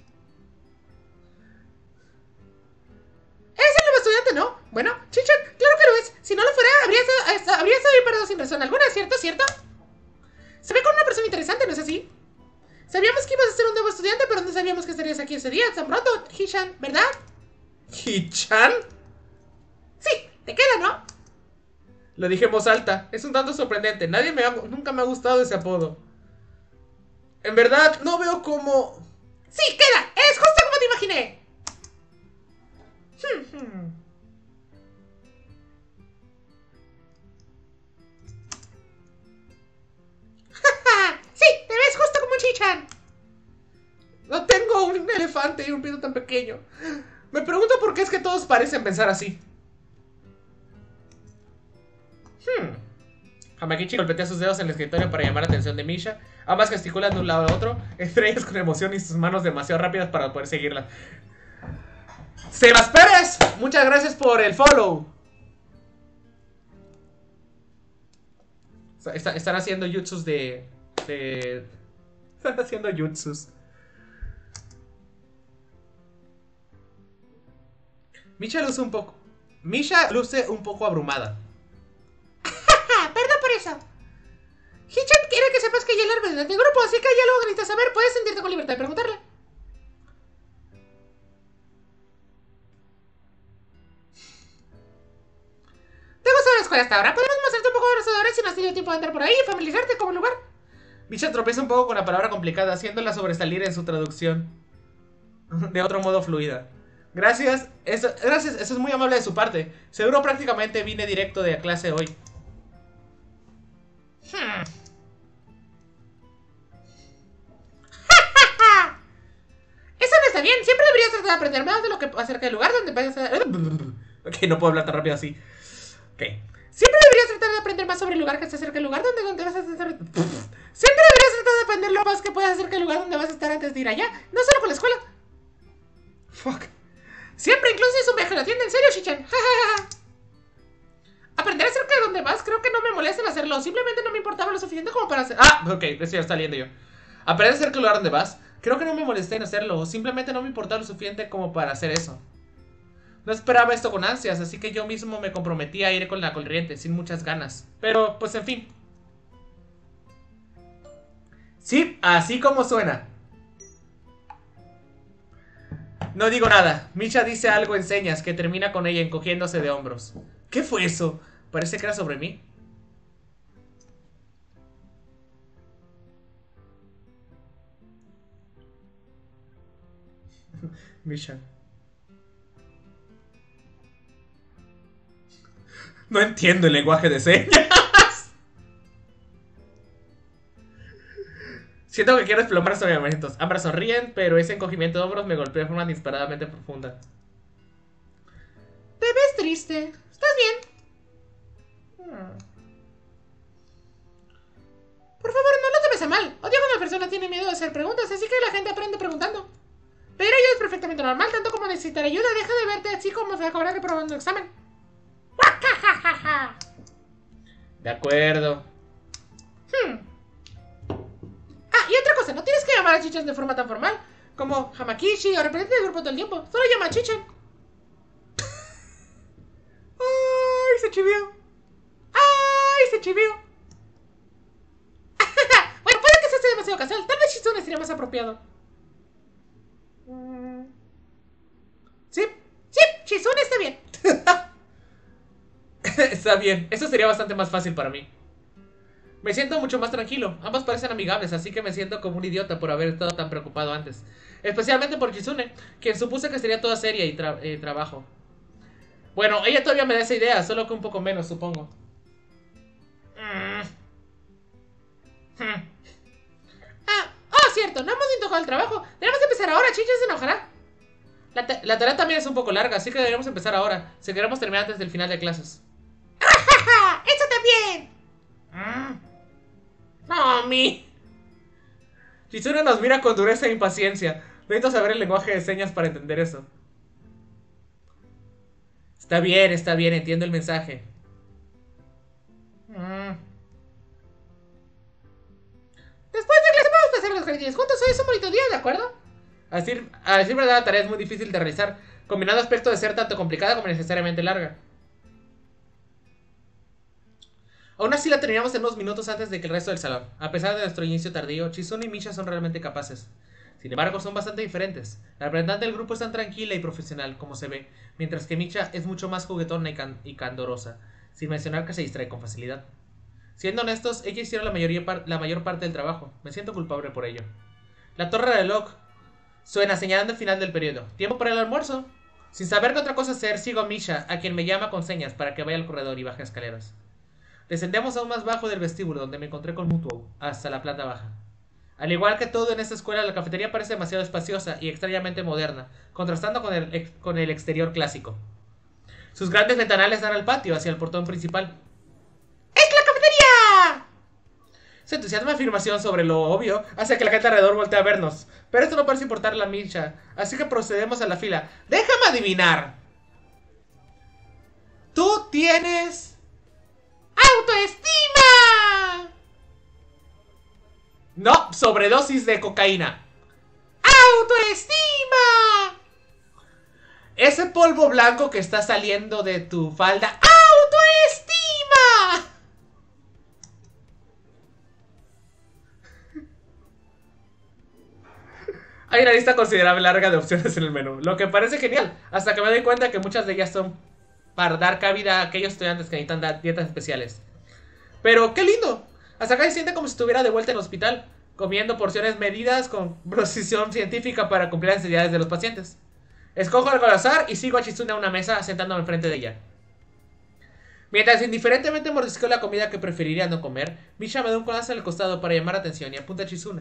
Eres el nuevo estudiante, ¿no? Bueno, Chichan, claro que lo es. Si no lo fuera, habrías estado parado sin razón alguna, ¿cierto? Se ve como una persona interesante, ¿no es así? Sabíamos que ibas a ser un nuevo estudiante, pero no sabíamos que estarías aquí ese día, tan pronto, Hichan, ¿verdad? ¿Hichan? Sí, te queda, ¿no? Lo dije en voz alta. Es un tanto sorprendente. Nunca me ha gustado ese apodo. En verdad, no veo cómo... ¡Sí, queda! ¡Es justo como te imaginé! ¡Sí! ¡Te ves justo como un Chichan! No tengo un elefante y un pito tan pequeño. Me pregunto por qué es que todos parecen pensar así. Hamakichi golpetea sus dedos en el escritorio para llamar la atención de Misha. Ambas gesticulan de un lado a otro, entre ellas con emoción y sus manos demasiado rápidas para poder seguirlas. Sebas Pérez, muchas gracias por el follow. Están haciendo jutsus Están haciendo jutsus. Misha luce un poco abrumada. Perdón por eso. Hichan quiere que sepas que ella es la verdad del grupo, así que hay algo que necesitas saber. Puedes sentirte con libertad de preguntarle. ¿Te gusta la escuela hasta ahora? Podemos mostrarte un poco de los odores si no has tenido tiempo de entrar por ahí y familiarizarte con el lugar. Misha tropieza un poco con la palabra complicada, haciéndola sobresalir en su traducción de otro modo fluida. Gracias, eso es muy amable de su parte. Seguro prácticamente vine directo de clase hoy. Eso no está bien. Siempre deberías tratar de aprender más de lo que acerca del lugar donde vayas a... Ok, no puedo hablar tan rápido así. Ok. Siempre deberías tratar de aprender más sobre el lugar que está cerca del lugar donde vas a estar. Siempre deberías tratar de aprender lo más que puedas acerca del lugar donde vas a estar antes de ir allá. No solo con la escuela. Fuck. Siempre, incluso es un viaje a la tienda, en serio, Shichan. Aprender acerca de dónde vas, creo que no me molesta en hacerlo. Simplemente no me importaba lo suficiente como para hacer... Ah, ok, eso ya está leyendo yo. Aprender acerca del lugar donde vas, creo que no me molesté en hacerlo. Simplemente no me importaba lo suficiente como para hacer eso. No esperaba esto con ansias, así que yo mismo me comprometí a ir con la corriente, sin muchas ganas. Pero, pues en fin. Sí, así como suena. No digo nada. Misha dice algo en señas que termina con ella encogiéndose de hombros. ¿Qué fue eso? Parece que era sobre mí. Misha. No entiendo el lenguaje de señas. Siento que quiero desplomar sobre momentos. Ambas sonríen, pero ese encogimiento de hombros me golpea de forma inesperadamente profunda. Te ves triste. ¿Estás bien? Por favor, no lo tomes a mal. Odio cuando la persona tiene miedo de hacer preguntas, así que la gente aprende preguntando. Pero ello es perfectamente normal, tanto como necesitar ayuda. Deja de verte así como se acabará reprobando el examen. De acuerdo. Ah, y otra cosa, no tienes que llamar a Chichan de forma tan formal como Hamakishi o representante del grupo todo el tiempo. Solo llama a Chichan. ¡Ay, se chivió! ¡Ay, se chivió! Bueno, puede que eso sea demasiado casual. Tal vez Shizune sería más apropiado. Sí, Shizune está bien. Está bien, eso sería bastante más fácil para mí. Me siento mucho más tranquilo. Ambos parecen amigables, así que me siento como un idiota por haber estado tan preocupado antes. Especialmente por Shizune, quien supuse que sería toda seria y trabajo. Bueno, ella todavía me da esa idea, solo que un poco menos, supongo. Cierto, no hemos ni tocado el trabajo. Tenemos que empezar ahora, Chicha se enojará. La tarea también es un poco larga, así que deberíamos empezar ahora, si queremos terminar antes del final de clases. ¡Eso también! ¡Mami! Chizune nos mira con dureza e impaciencia. Necesito saber el lenguaje de señas para entender eso. Está bien, entiendo el mensaje. Después de clase vamos a pasar los jardines juntos. Hoy es un bonito día, ¿de acuerdo? A decir verdad, la tarea es muy difícil de realizar, combinando aspectos de ser tanto complicada como necesariamente larga. Aún así la terminamos en unos minutos antes de que el resto del salón. A pesar de nuestro inicio tardío, Chizune y Misha son realmente capaces. Sin embargo, son bastante diferentes. La representante del grupo es tan tranquila y profesional como se ve, mientras que Misha es mucho más juguetona y candorosa, sin mencionar que se distrae con facilidad. Siendo honestos, ella hicieron la mayor parte del trabajo. Me siento culpable por ello. La torre de reloj suena señalando el final del periodo. ¿Tiempo para el almuerzo? Sin saber qué otra cosa hacer, sigo a Misha, a quien me llama con señas para que vaya al corredor y baje escaleras. Descendemos aún más bajo del vestíbulo, donde me encontré con Mutuo, hasta la planta baja. Al igual que todo en esta escuela, la cafetería parece demasiado espaciosa y extrañamente moderna, contrastando con el exterior clásico. Sus grandes ventanales dan al patio, hacia el portón principal. ¡Es la cafetería! Su entusiasma afirmación sobre lo obvio hace que la gente alrededor voltee a vernos. Pero esto no parece importarle a Misha, así que procedemos a la fila. ¡Déjame adivinar! ¡Tú tienes autoestima! No, sobredosis de cocaína. ¡Autoestima! Ese polvo blanco que está saliendo de tu falda. ¡Autoestima! Hay una lista considerable larga de opciones en el menú, lo que parece genial, hasta que me doy cuenta que muchas de ellas son para dar cabida a aquellos estudiantes que necesitan dietas especiales. Pero qué lindo. Hasta acá se siente como si estuviera de vuelta en el hospital, comiendo porciones medidas con precisión científica para cumplir las necesidades de los pacientes. Escojo algo al azar y sigo a Chizune a una mesa, sentándome enfrente de ella. Mientras indiferentemente mordisqueo la comida que preferiría no comer, Misha me da un codazo al costado para llamar la atención y apunta a Chizune.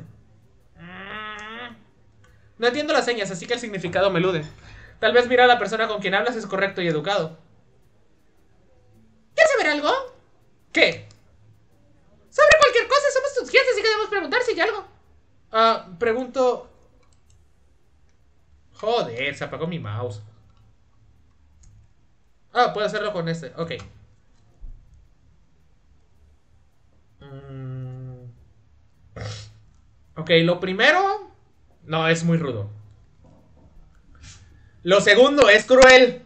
No entiendo las señas, así que el significado me elude. Tal vez mirar a la persona con quien hablas es correcto y educado. ¿Quieres saber algo? ¿Qué? Sobre cualquier cosa, somos tus guías, así que debemos preguntar si hay algo. Pregunto... Joder, se apagó mi mouse. Puedo hacerlo con este, ok. Ok, lo primero... No, es muy rudo. Lo segundo es cruel.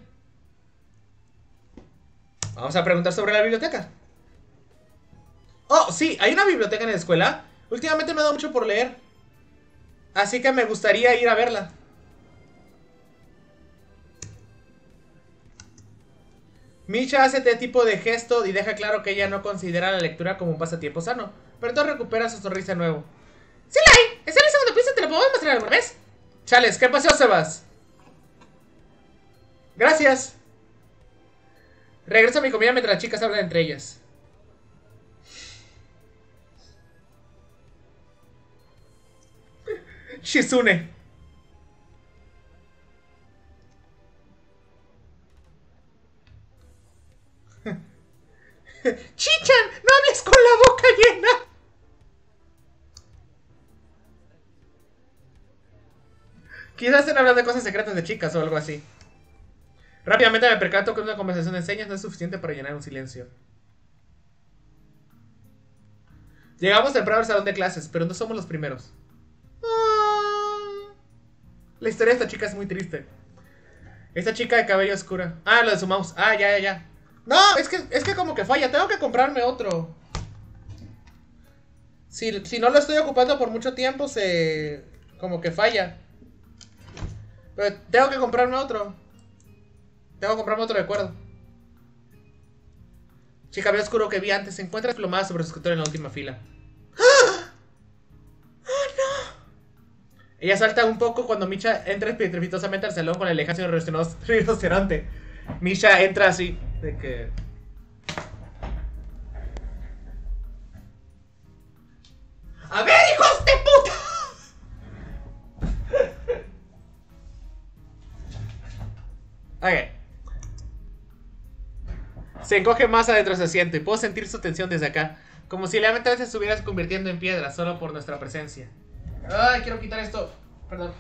Vamos a preguntar sobre la biblioteca. Oh, sí, hay una biblioteca en la escuela. Últimamente me ha dado mucho por leer, así que me gustaría ir a verla. Misha hace este tipo de gesto y deja claro que ella no considera la lectura como un pasatiempo sano, pero entonces recupera su sonrisa de nuevo. ¡Sí la hay! ¡Está en el segundo piso! ¿Te lo podemos mostrar alguna vez? Chales, ¿qué pasó, Sebas? Gracias. Regreso a mi comida mientras las chicas hablan entre ellas. Shizune. Chichan, no hables con la boca llena. Quizás estén hablando de cosas secretas de chicas o algo así. Rápidamente me percato que una conversación de señas no es suficiente para llenar un silencio. Llegamos temprano al salón de clases, pero no somos los primeros. La historia de esta chica es muy triste. Esta chica de cabello oscuro. Ah, lo de su mouse. Ah, ya. No, es que como que falla. Tengo que comprarme otro. Si no lo estoy ocupando por mucho tiempo, como que falla. Pero tengo que comprarme otro. Tengo que comprarme otro recuerdo. Chica cabello oscuro que vi antes se encuentra desplomada sobre su escritorio en la última fila. ¡Ah! ¡Oh, no! Ella salta un poco cuando Misha entra estrepitosamente al salón con la elegancia de un rinoceronte. Misha entra así, de que... ¡A ver, hijos de puta! Ok. Se encoge más adentro de su asiento y puedo sentir su tensión desde acá. Como si lamentablemente se estuviera convirtiendo en piedra solo por nuestra presencia. Ay, quiero quitar esto. Perdón.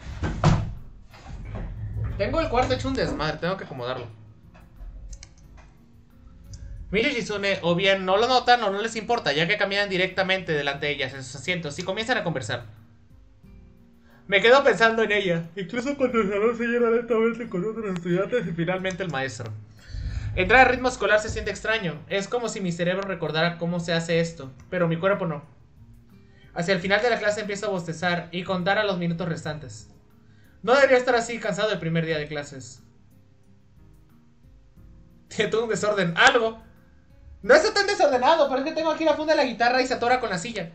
Tengo el cuarto hecho un desmadre, tengo que acomodarlo. Misha y Shizune o bien no lo notan o no les importa, ya que caminan directamente delante de ellas en sus asientos y comienzan a conversar. Me quedo pensando en ella, incluso cuando el salón se llena lentamente con otros estudiantes y finalmente el maestro. Entrar al ritmo escolar se siente extraño, es como si mi cerebro recordara cómo se hace esto, pero mi cuerpo no. Hacia el final de la clase empiezo a bostezar y contar a los minutos restantes. No debería estar así cansado el primer día de clases. Tiene todo un desorden, algo. No está tan desordenado, pero es que tengo aquí la funda de la guitarra y se atora con la silla.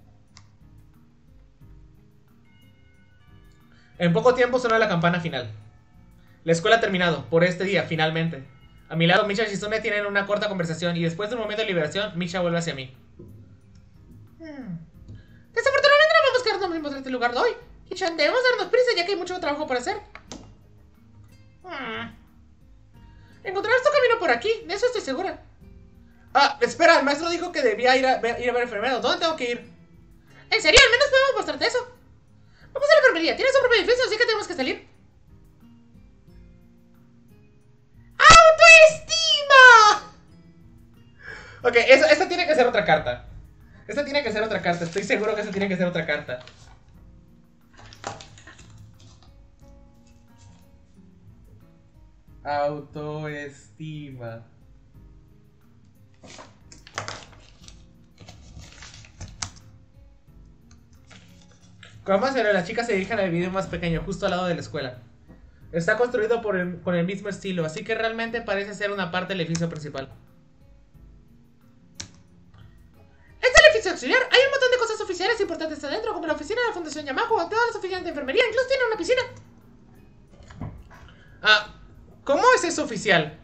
En poco tiempo sonó la campana final. La escuela ha terminado, por este día, finalmente. A mi lado, Misha y Shizune tienen una corta conversación y después de un momento de liberación, Misha vuelve hacia mí. Desafortunadamente no vamos a quedarnos mismos en este lugar de hoy. Hichan, debemos darnos prisa ya que hay mucho trabajo por hacer. Encontrarás tu camino por aquí, de eso estoy segura. Ah, espera, el maestro dijo que debía ir a ver enfermeros. ¿Dónde tengo que ir? ¿En serio? Al menos podemos mostrarte eso. Vamos a la enfermería, tiene su propio edificio, así que tenemos que salir. ¡Autoestima! Ok, esa tiene que ser otra carta. Esta tiene que ser otra carta, estoy seguro que esa tiene que ser otra carta. Autoestima. Como hacer, las chicas se dirigen al video más pequeño, justo al lado de la escuela. Está construido con el mismo estilo, así que realmente parece ser una parte del edificio principal. Este es el edificio auxiliar. Hay un montón de cosas oficiales importantes adentro, como la oficina de la Fundación Yamaha, todas las oficinas de enfermería, incluso tiene una piscina. Ah, ¿cómo es eso oficial?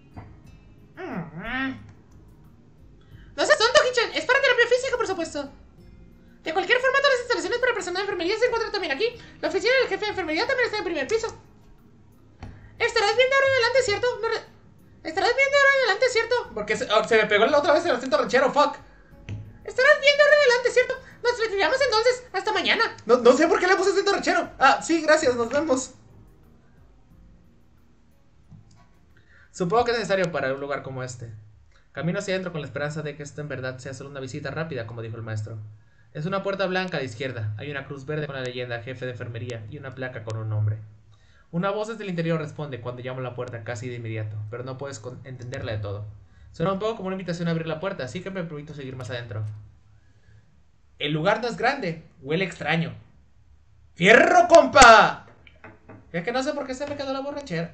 No seas tonto, Hichan, es para terapia física, por supuesto. De cualquier forma, todas las instalaciones para personal de enfermería se encuentran también aquí. La oficina del jefe de enfermería también está en el primer piso. Estarás bien de ahora en adelante, ¿cierto? Estarás bien de ahora en adelante, ¿cierto? Porque se me pegó la otra vez el acento ranchero, fuck. Estarás bien de ahora en adelante, ¿cierto? Nos retiramos entonces, hasta mañana. No sé por qué le puse acento ranchero. Ah, sí, gracias, nos vemos. Supongo que es necesario para un lugar como este. Camino hacia adentro con la esperanza de que esto en verdad sea solo una visita rápida, como dijo el maestro. Es una puerta blanca a la izquierda. Hay una cruz verde con la leyenda jefe de enfermería y una placa con un nombre. Una voz desde el interior responde cuando llamo a la puerta casi de inmediato, pero no puedes entenderla de todo. Suena un poco como una invitación a abrir la puerta, así que me permito seguir más adentro. El lugar no es grande, huele extraño. ¡Fierro, compa! Es que no sé por qué se me quedó la borrachera.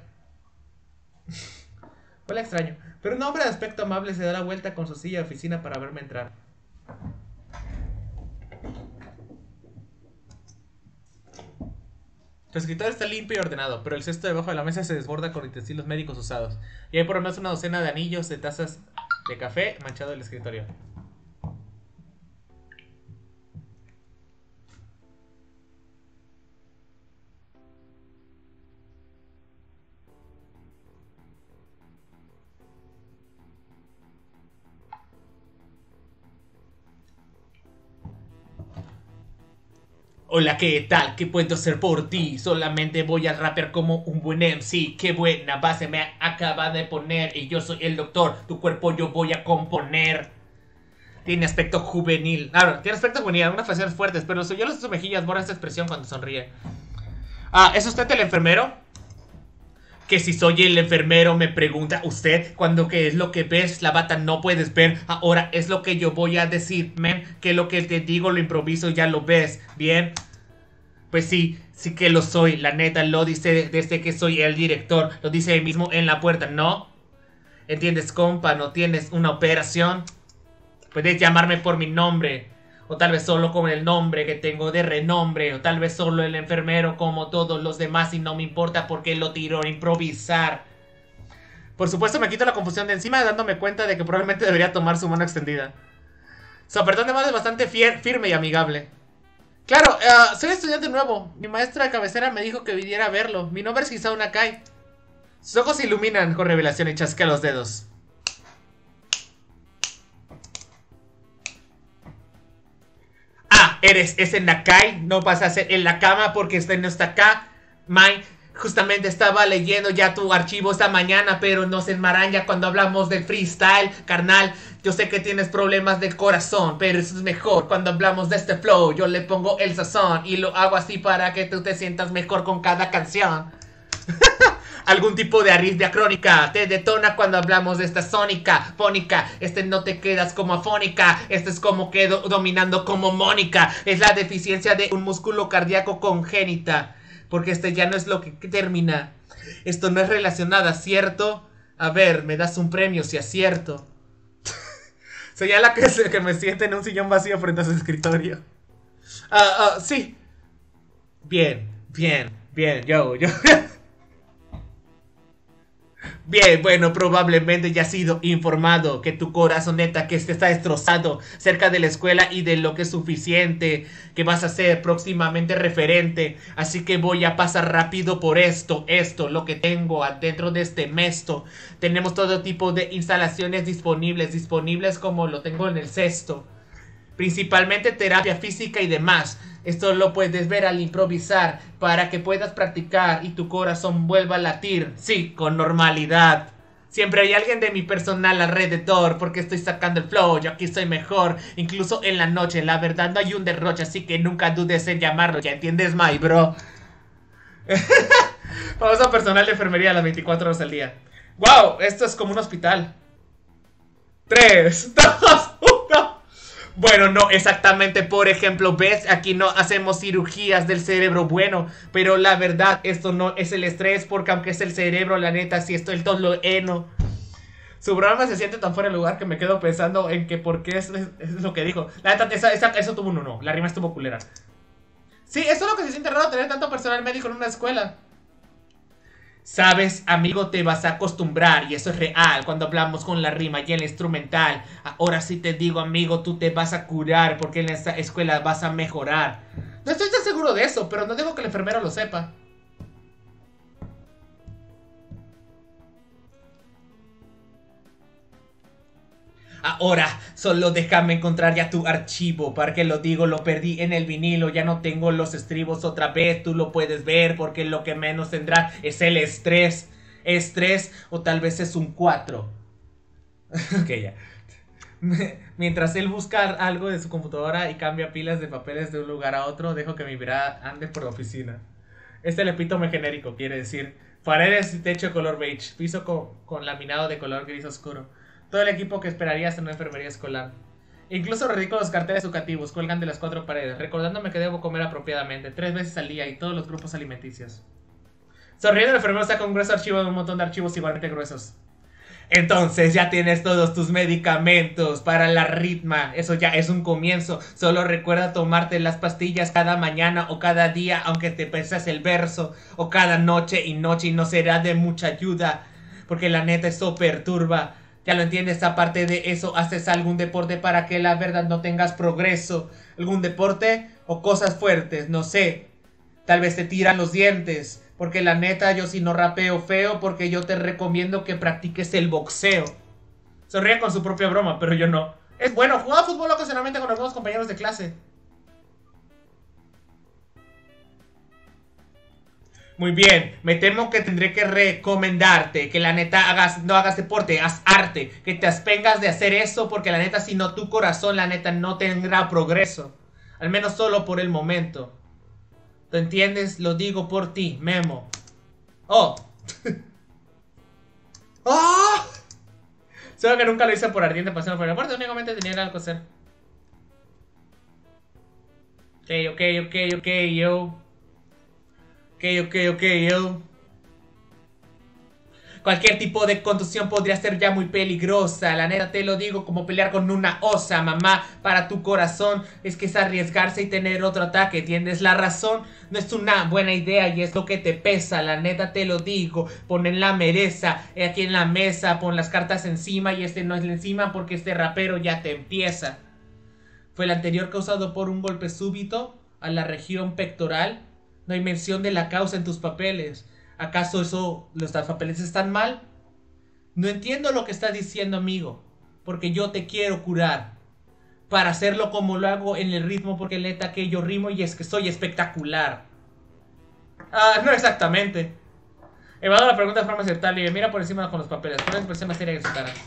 Huele extraño, pero un hombre de aspecto amable se da la vuelta con su silla de oficina para verme entrar. Tu escritorio está limpio y ordenado, pero el cesto debajo de la mesa se desborda con utensilios médicos usados. Y hay por lo menos una docena de anillos de tazas de café manchado el escritorio. Hola, ¿qué tal? ¿Qué puedo hacer por ti? Solamente voy a rapear como un buen MC. Qué buena base me acaba de poner. Y yo soy el doctor, tu cuerpo yo voy a componer. Tiene aspecto juvenil. Claro, tiene aspecto juvenil, algunas facciones fuertes, pero los hoyuelos de sus mejillas borran esta expresión cuando sonríe. ¿Es usted el enfermero? Que si soy el enfermero, me pregunta usted. Cuando que es lo que ves, la bata no puedes ver. Ahora es lo que yo voy a decir, men. Que lo que te digo lo improviso, ya lo ves. Bien. Pues sí, sí que lo soy. La neta lo dice desde que soy el director. Lo dice ahí mismo en la puerta, ¿no? ¿Entiendes, compa? ¿No tienes una operación? Puedes llamarme por mi nombre. O tal vez solo con el nombre que tengo de renombre. O tal vez solo el enfermero como todos los demás. Y no me importa porque lo tiro a improvisar. Por supuesto me quito la confusión de encima, dándome cuenta de que probablemente debería tomar su mano extendida. Su apretón de mano es bastante firme y amigable. Claro, soy estudiante nuevo. Mi maestra de cabecera me dijo que viniera a verlo. Mi nombre es Hisao Nakai. Sus ojos se iluminan con revelación y chasquea los dedos. Eres ese Nakai, no vas a ser en la cama porque este no está acá. Mai, justamente estaba leyendo ya tu archivo esta mañana, pero no se enmaraña cuando hablamos del freestyle, carnal. Yo sé que tienes problemas del corazón, pero eso es mejor cuando hablamos de este flow. Yo le pongo el sazón y lo hago así para que tú te sientas mejor con cada canción. Algún tipo de arritmia crónica te detona cuando hablamos de esta sónica, fónica. No te quedas como afónica. Es como quedo dominando como Mónica. Es la deficiencia de un músculo cardíaco congénita. Porque ya no es lo que termina. Esto no es relacionada, ¿cierto? A ver, me das un premio si acierto. Señala que me siente en un sillón vacío frente a su escritorio. Sí. Bien, yo. Bien, bueno, probablemente ya has sido informado que tu corazoneta que está destrozado cerca de la escuela y de lo que es suficiente, que vas a ser próximamente referente. Así que voy a pasar rápido por esto, lo que tengo adentro de este mesto. Tenemos todo tipo de instalaciones disponibles como lo tengo en el cesto. Principalmente terapia física y demás. Esto lo puedes ver al improvisar para que puedas practicar y tu corazón vuelva a latir, sí, con normalidad. Siempre hay alguien de mi personal alrededor porque estoy sacando el flow, yo aquí soy mejor, incluso en la noche, la verdad no hay un derroche, así que nunca dudes en llamarlo, ¿ya entiendes, my bro? Vamos a personal de enfermería a las 24 horas al día. ¡Wow! Esto es como un hospital. 3, 2, 1... Bueno, no exactamente, por ejemplo, ves, aquí no hacemos cirugías del cerebro, bueno, pero la verdad, esto no es el estrés, porque aunque es el cerebro, la neta, si esto es todo lo eno. Su programa se siente tan fuera de lugar que me quedo pensando en que por qué es lo que dijo. La neta, eso tuvo un 1, la rima estuvo culera. Sí, eso es lo que se siente raro, tener tanto personal médico en una escuela. Sabes, amigo, te vas a acostumbrar y eso es real cuando hablamos con la rima y el instrumental. Ahora sí te digo, amigo, tú te vas a curar porque en esta escuela vas a mejorar. No estoy tan seguro de eso, pero no digo que el enfermero lo sepa. Ahora, solo déjame encontrar ya tu archivo. Para que lo digo, lo perdí en el vinilo. Ya no tengo los estribos otra vez. Tú lo puedes ver porque lo que menos tendrá es el estrés. Estrés o tal vez es un 4. Ok, ya. Mientras él busca algo de su computadora y cambia pilas de papeles de un lugar a otro, dejo que mi mirada ande por la oficina. Este es el epítome genérico, quiere decir paredes y techo de color beige, piso con laminado de color gris oscuro. Todo el equipo que esperarías en una enfermería escolar. Incluso ridículos carteles educativos cuelgan de las 4 paredes, recordándome que debo comer apropiadamente 3 veces al día y todos los grupos alimenticios. Sonriendo, el enfermero saca un grueso archivo de un montón de archivos igualmente gruesos. Entonces ya tienes todos tus medicamentos para la ritma. Eso ya es un comienzo. Solo recuerda tomarte las pastillas cada mañana o cada día, aunque te penses el verso. O cada noche y no será de mucha ayuda. Porque la neta eso perturba. Ya lo entiendes, aparte de eso, ¿haces algún deporte para que la verdad no tengas progreso? ¿Algún deporte o cosas fuertes? No sé. Tal vez te tiran los dientes. Porque la neta yo si no rapeo feo, porque yo te recomiendo que practiques el boxeo. Se ríe con su propia broma, pero yo no. Es bueno, jugaba fútbol ocasionalmente con algunos compañeros de clase. Muy bien, me temo que tendré que recomendarte que la neta no hagas deporte, haz arte. Que te abstengas de hacer eso, porque la neta si no tu corazón, la neta no tendrá progreso. Al menos solo por el momento. ¿Te entiendes? Lo digo por ti, Memo. ¡Oh! ¡Oh! Solo que nunca lo hice por ardiente pasión por el deporte, únicamente tenía algo que hacer. Ok, yo. Ok, yo. Cualquier tipo de contusión podría ser ya muy peligrosa. La neta te lo digo, como pelear con una osa, mamá. Para tu corazón es que es arriesgarse y tener otro ataque. ¿Tienes la razón? No es una buena idea y es lo que te pesa. La neta te lo digo. Pon en la mereza, aquí en la mesa. Pon las cartas encima y este no es encima porque este rapero ya te empieza. Fue el anterior causado por un golpe súbito a la región pectoral. No hay mención de la causa en tus papeles. ¿Acaso los papeles están mal? No entiendo lo que estás diciendo, amigo. Porque yo te quiero curar. Para hacerlo como lo hago en el ritmo, porque neta que yo rimo y es que soy espectacular. Ah, no exactamente. Evado la pregunta de forma acertable y mira por encima con los papeles. Pon por encima seria que su cara.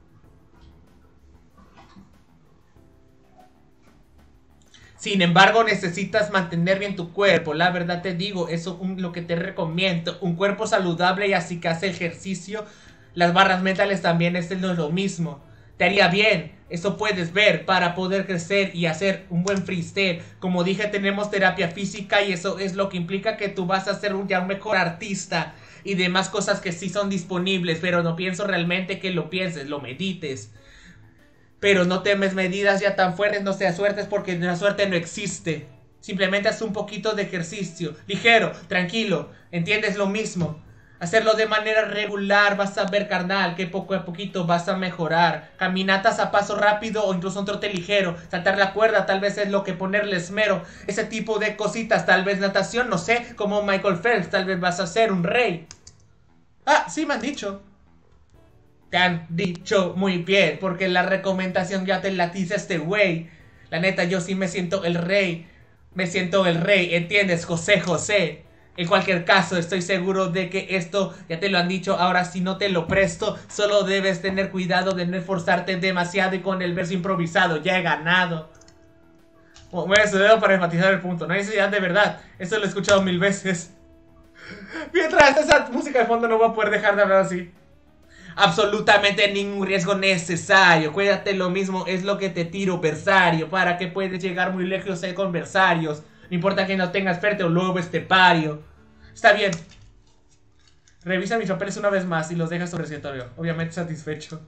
Sin embargo, necesitas mantener bien tu cuerpo. La verdad te digo, eso es lo que te recomiendo. Un cuerpo saludable y así que hace ejercicio. Las barras mentales también es lo mismo. Te haría bien, eso puedes ver, para poder crecer y hacer un buen freestyle. Como dije, tenemos terapia física y eso es lo que implica que tú vas a ser ya un mejor artista. Y demás cosas que sí son disponibles, pero no pienso realmente que lo pienses, lo medites. Pero no temes medidas ya tan fuertes, no seas suertes porque la suerte no existe. Simplemente haz un poquito de ejercicio, ligero, tranquilo, entiendes lo mismo. Hacerlo de manera regular, vas a ver, carnal, que poco a poquito vas a mejorar. Caminatas a paso rápido o incluso un trote ligero. Saltar la cuerda tal vez es lo que ponerle esmero. Ese tipo de cositas, tal vez natación, no sé, como Michael Phelps, tal vez vas a ser un rey. Ah, sí me han dicho. Te han dicho muy bien, porque la recomendación ya te la dice este güey. La neta, yo sí me siento el rey. Me siento el rey, ¿entiendes, José José? En cualquier caso, estoy seguro de que esto ya te lo han dicho. Ahora, si no te lo presto, solo debes tener cuidado de no esforzarte demasiado y con el verso improvisado. Ya he ganado. Mueve su dedo para enfatizar el punto. No hay necesidad de verdad. Eso lo he escuchado 1000 veces. Mientras esa música de fondo no voy a poder dejar de hablar así. Absolutamente ningún riesgo necesario. Cuídate lo mismo, es lo que te tiro, versario. Para que puedes llegar muy lejos con versarios. No importa que no tengas fértil o lobo estepario. Está bien. Revisa mis papeles una vez más y los dejas sobre el escritorio. Obviamente satisfecho.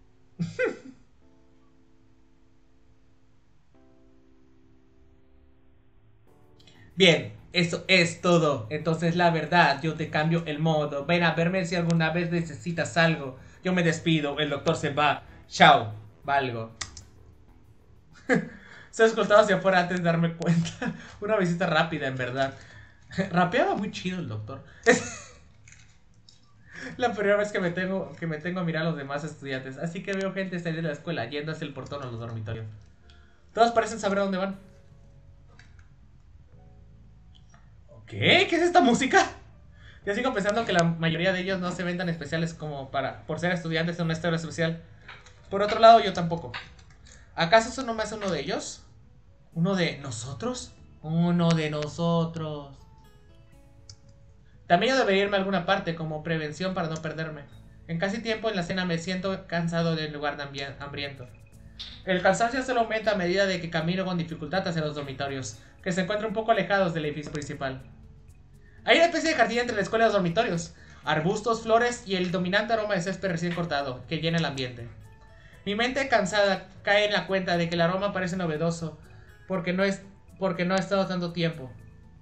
Bien, eso es todo. Entonces la verdad, yo te cambio el modo. Ven a verme si alguna vez necesitas algo. Yo me despido, el doctor se va. Chao, valgo. Se ha escoltado hacia afuera antes de darme cuenta. Una visita rápida, en verdad. Rapeaba muy chido el doctor. La primera vez que me tengo a mirar a los demás estudiantes. Así que veo gente salir de la escuela yendo hacia el portón a los dormitorios. Todos parecen saber a dónde van. ¿Qué? ¿Qué es esta música? Yo sigo pensando que la mayoría de ellos no se ven tan especiales como por ser estudiantes de una historia especial. Por otro lado, yo tampoco. ¿Acaso eso no me hace uno de ellos? ¿Uno de nosotros? Uno de nosotros. También yo debería irme a alguna parte como prevención para no perderme. En casi tiempo en la cena me siento cansado del lugar hambriento. El cansancio solo aumenta a medida de que camino con dificultad hacia los dormitorios, que se encuentran un poco alejados del edificio principal. Hay una especie de jardín entre la escuela y los dormitorios. arbustos, flores y el dominante aroma de césped recién cortado que llena el ambiente. Mi mente cansada cae en la cuenta de que el aroma parece novedoso porque no ha estado tanto tiempo.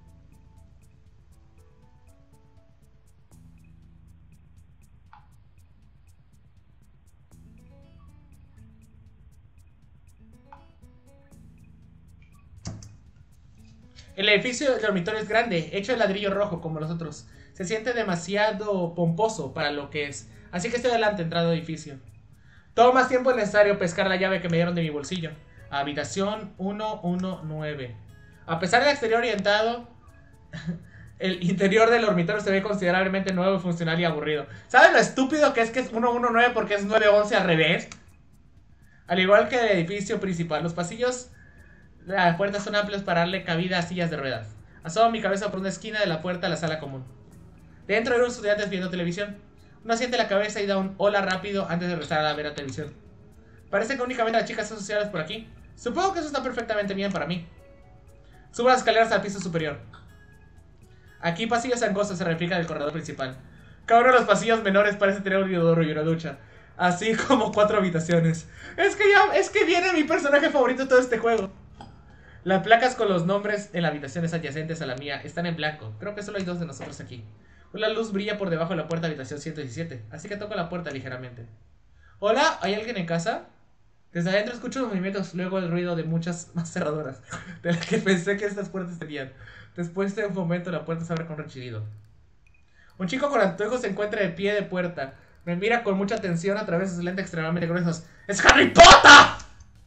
El edificio del dormitorio es grande, hecho de ladrillo rojo como los otros. Se siente demasiado pomposo para lo que es, así que estoy adelante entrando al edificio. Todo más tiempo es necesario pescar la llave que me dieron de mi bolsillo. Habitación 119. A pesar del exterior orientado, el interior del dormitorio se ve considerablemente nuevo, funcional y aburrido. ¿Sabes lo estúpido que es 119 porque es 911 al revés? Al igual que el edificio principal, los pasillos, las puertas son amplios para darle cabida a sillas de ruedas. Asomo mi cabeza por una esquina de la puerta a la sala común. Dentro hay unos estudiantes viendo televisión. Uno asiente la cabeza y da un hola rápido antes de regresar a ver la televisión. Parece que únicamente las chicas son sociales por aquí. Supongo que eso está perfectamente bien para mí. Subo las escaleras al piso superior. Aquí pasillos angostos se replican del corredor principal. Cada uno de los pasillos menores parece tener un inodoro y una ducha. Así como 4 habitaciones. Es que viene mi personaje favorito de todo este juego. Las placas con los nombres en las habitaciones adyacentes a la mía están en blanco. Creo que solo hay 2 de nosotros aquí. Una luz brilla por debajo de la puerta de habitación 117, así que toco la puerta ligeramente. ¿Hola? ¿Hay alguien en casa? Desde adentro escucho los movimientos, luego el ruido de muchas más cerraduras de las que pensé que estas puertas tenían. Después de un momento la puerta se abre con un rechinido. Un chico con anteojos se encuentra de pie de puerta. Me mira con mucha atención a través de sus lentes extremadamente gruesos. ¡Es Harry Potter!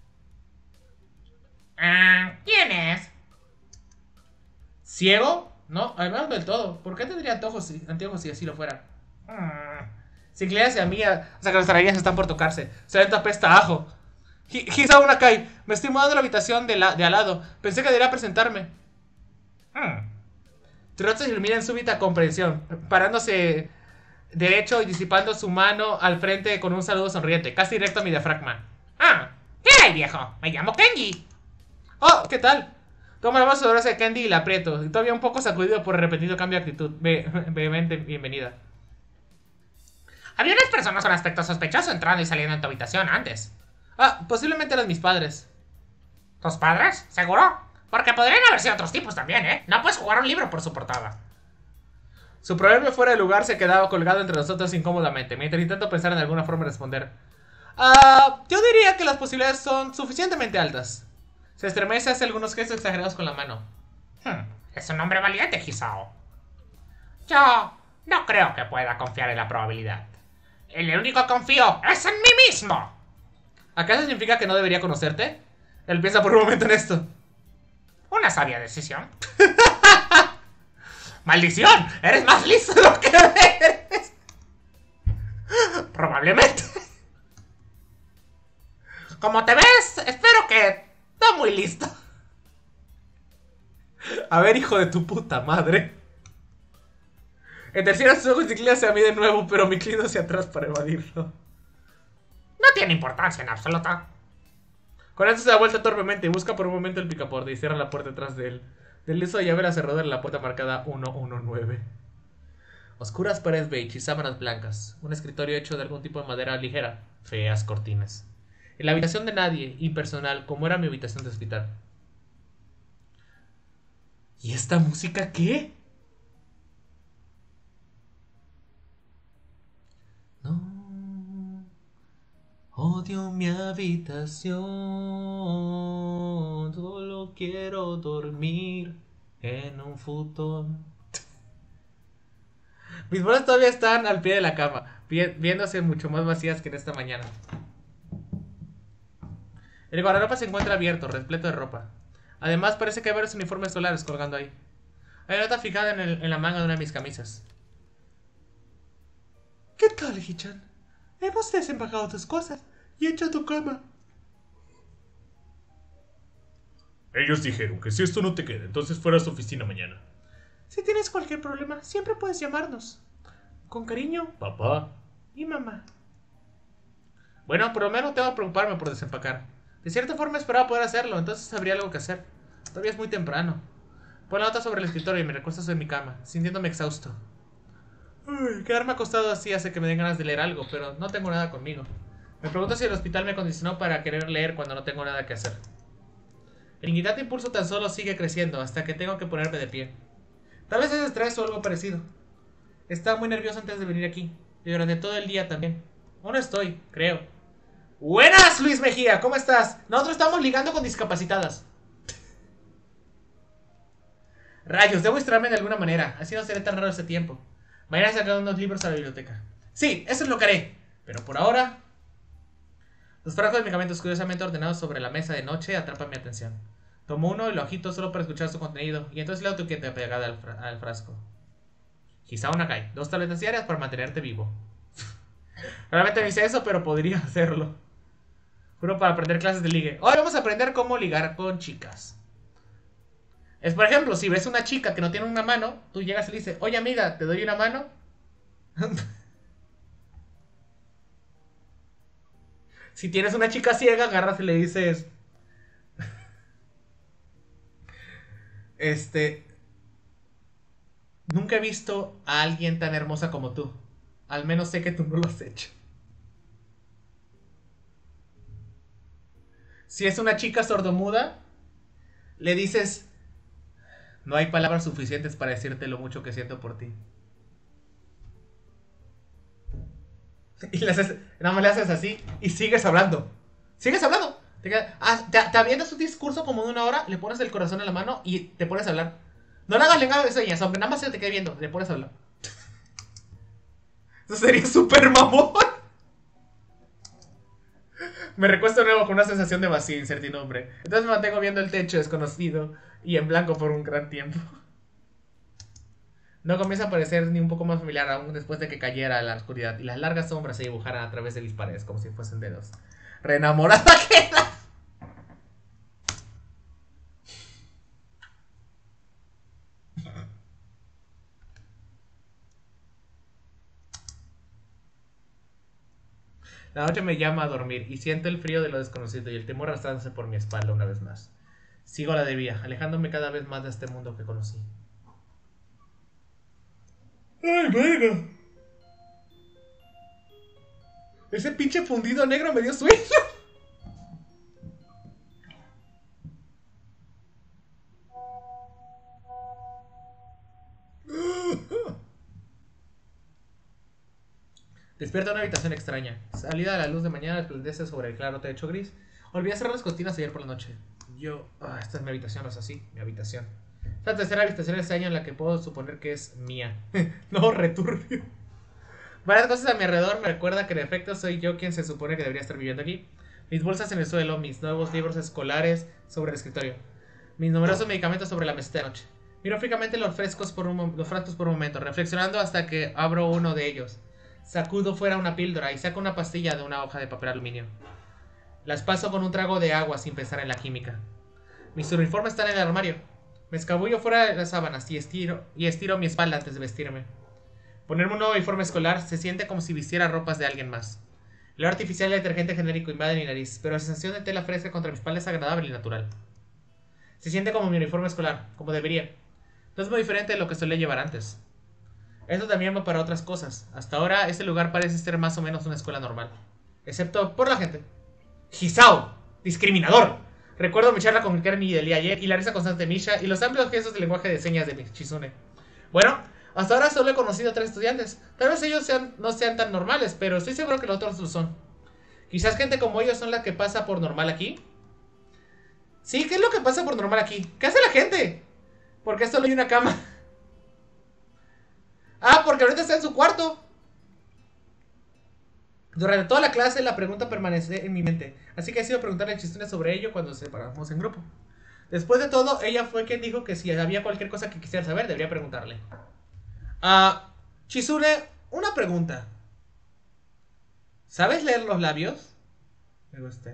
¿Quién es? ¿Ciego? No, además del todo. ¿Por qué tendría anteojos si así lo fuera? Se inclina hacia mí hasta que las arañas están por tocarse. Se le apesta ajo. Hisao Nakai, me estoy mudando a la habitación de al lado. Pensé que debería presentarme. Tu rostro se ilumina en súbita comprensión, parándose derecho y disipando su mano al frente con un saludo sonriente, casi directo a mi diafragma. ¿Qué hay, viejo? Me llamo Kenji. Oh, ¿qué tal? Toma la mano sudorosa de Kenji y la aprieto. Y todavía un poco sacudido por el repetido cambio de actitud. Vehemente bienvenida. Había unas personas con aspecto sospechoso entrando y saliendo en tu habitación antes. Posiblemente eran mis padres. ¿Tus padres? ¿Seguro? Porque podrían haber sido otros tipos también, ¿eh? No puedes jugar un libro por su portada. Su proverbio fuera de lugar se quedaba colgado entre nosotros incómodamente, mientras intento pensar en alguna forma de responder. Yo diría que las posibilidades son suficientemente altas. Se estremece, hace algunos gestos exagerados con la mano. Es un hombre valiente, Hisao. Yo no creo que pueda confiar en la probabilidad. El único que confío es en mí mismo. ¿Acaso significa que no debería conocerte? Él piensa por un momento en esto. Una sabia decisión. ¡Maldición! ¡Eres más listo de lo que eres! Probablemente. Como te ves, espero que no muy listo. A ver, hijo de tu puta madre. En tercera sus ojos se inclina hacia mí de nuevo, pero me inclino hacia atrás para evadirlo. No tiene importancia en absoluto. Con esto se da vuelta torpemente y busca por un momento el picaporte y cierra la puerta detrás de él. Del liso de llave se rodea en la puerta marcada 119. Oscuras paredes beige y sábanas blancas. Un escritorio hecho de algún tipo de madera ligera. Feas cortinas. En la habitación de nadie, impersonal, como era mi habitación de hospital. ¿Y esta música qué? No. Odio mi habitación. Solo quiero dormir en un futón. Mis bolas todavía están al pie de la cama, viéndose mucho más vacías que en esta mañana. El guardarropa se encuentra abierto, repleto de ropa. Además, parece que hay varios uniformes solares colgando ahí. Hay una nota fijada en la manga de una de mis camisas. ¿Qué tal, Hichan? Hemos desempacado tus cosas y hecho tu cama. Ellos dijeron que si esto no te queda, entonces fuera a su oficina mañana. Si tienes cualquier problema, siempre puedes llamarnos. Con cariño, papá y mamá. Bueno, por lo menos tengo que preocuparme por desempacar. De cierta forma esperaba poder hacerlo, entonces habría algo que hacer. Todavía es muy temprano. Pon la nota sobre el escritorio y me recuesto en mi cama, sintiéndome exhausto. Uy, quedarme acostado así hace que me den ganas de leer algo, pero no tengo nada conmigo. Me pregunto si el hospital me condicionó para querer leer cuando no tengo nada que hacer. El inquietante impulso tan solo sigue creciendo hasta que tengo que ponerme de pie. Tal vez es estrés o algo parecido. Estaba muy nervioso antes de venir aquí. Y durante todo el día también. Aún estoy, creo. Buenas, Luis Mejía, ¿cómo estás? Nosotros estamos ligando con discapacitadas. Rayos, debo distraerme de alguna manera. Así no seré tan raro ese tiempo. Mañana sacaré unos libros a la biblioteca. Sí, eso es lo que haré. Pero por ahora... Los frascos de medicamentos curiosamente ordenados sobre la mesa de noche atrapan mi atención. Tomo uno y lo agito solo para escuchar su contenido. Y entonces leo tu etiqueta pegada al frasco. Hisao Nakai. 2 tabletas diarias para mantenerte vivo. Realmente no hice eso, pero podría hacerlo. Juro, para aprender clases de ligue. Hoy vamos a aprender cómo ligar con chicas. Es, por ejemplo, si ves una chica que no tiene una mano, tú llegas y le dices, oye amiga, ¿te doy una mano? Si tienes una chica ciega, agarras y le dices... Nunca he visto a alguien tan hermosa como tú. Al menos sé que tú no lo has hecho. Si es una chica sordomuda, le dices... No hay palabras suficientes para decirte lo mucho que siento por ti. Y le haces, nada más le haces así y sigues hablando. Sigues hablando. Te avientas un discurso como de 1 hora, le pones el corazón en la mano y te pones a hablar. No le hagas lengua de señas, hombre, nada más se te quede viendo, le pones a hablar. Eso sería súper mamón. Me recuesto de nuevo con una sensación de vacío e incertidumbre. Entonces me mantengo viendo el techo desconocido y en blanco por un gran tiempo. No comienza a parecer ni un poco más familiar aún después de que cayera la oscuridad y las largas sombras se dibujaran a través de mis paredes como si fuesen dedos. Reenamorada queda. La noche me llama a dormir y siento el frío de lo desconocido y el temor arrastrándose por mi espalda una vez más. Sigo la de vía, alejándome cada vez más de este mundo que conocí. ¡Ay, verga! Ese pinche fundido negro me dio sueño. Despierta en una habitación extraña. Salida a la luz de mañana resplandece sobre el claro techo gris. Olvidé cerrar las cortinas ayer por la noche. Esta es mi habitación, no es así, mi habitación. Es la tercera habitación de este año en la que puedo suponer que es mía. No, returbio. Varias cosas a mi alrededor me recuerdan que en efecto soy yo quien se supone que debería estar viviendo aquí. Mis bolsas en el suelo, mis nuevos libros escolares sobre el escritorio, mis numerosos medicamentos sobre la mesita de noche. Miro fijamente los frascos por un momento, reflexionando hasta que abro uno de ellos. Sacudo fuera una píldora y saco una pastilla de una hoja de papel aluminio. Las paso con un trago de agua sin pensar en la química. Mis uniformes están en el armario. Me escabullo fuera de las sábanas y estiro mi espalda antes de vestirme. Ponerme un nuevo uniforme escolar se siente como si vistiera ropas de alguien más. El olor artificial de detergente genérico invade mi nariz, pero la sensación de tela fresca contra mi espalda es agradable y natural. Se siente como mi uniforme escolar, como debería. No es muy diferente de lo que solía llevar antes. Esto también va para otras cosas. Hasta ahora, este lugar parece ser más o menos una escuela normal. Excepto por la gente. Hisao, discriminador. Recuerdo mi charla con Karen y Delia ayer y la risa constante de Misha y los amplios gestos de lenguaje de señas de Chizune. Bueno, hasta ahora solo he conocido a 3 estudiantes. Tal vez ellos no sean tan normales, pero estoy seguro que los otros lo son. Quizás gente como ellos son la que pasa por normal aquí. Sí, ¿qué es lo que pasa por normal aquí? ¿Qué hace la gente? ¿Por qué solo hay una cama? Ah, porque ahorita está en su cuarto. Durante toda la clase la pregunta permanece en mi mente, así que he sido preguntarle a Chizune sobre ello cuando nos separamos en grupo. Después de todo, ella fue quien dijo que si había cualquier cosa que quisiera saber, debería preguntarle. Chizune, una pregunta. ¿Sabes leer los labios? Me gusta.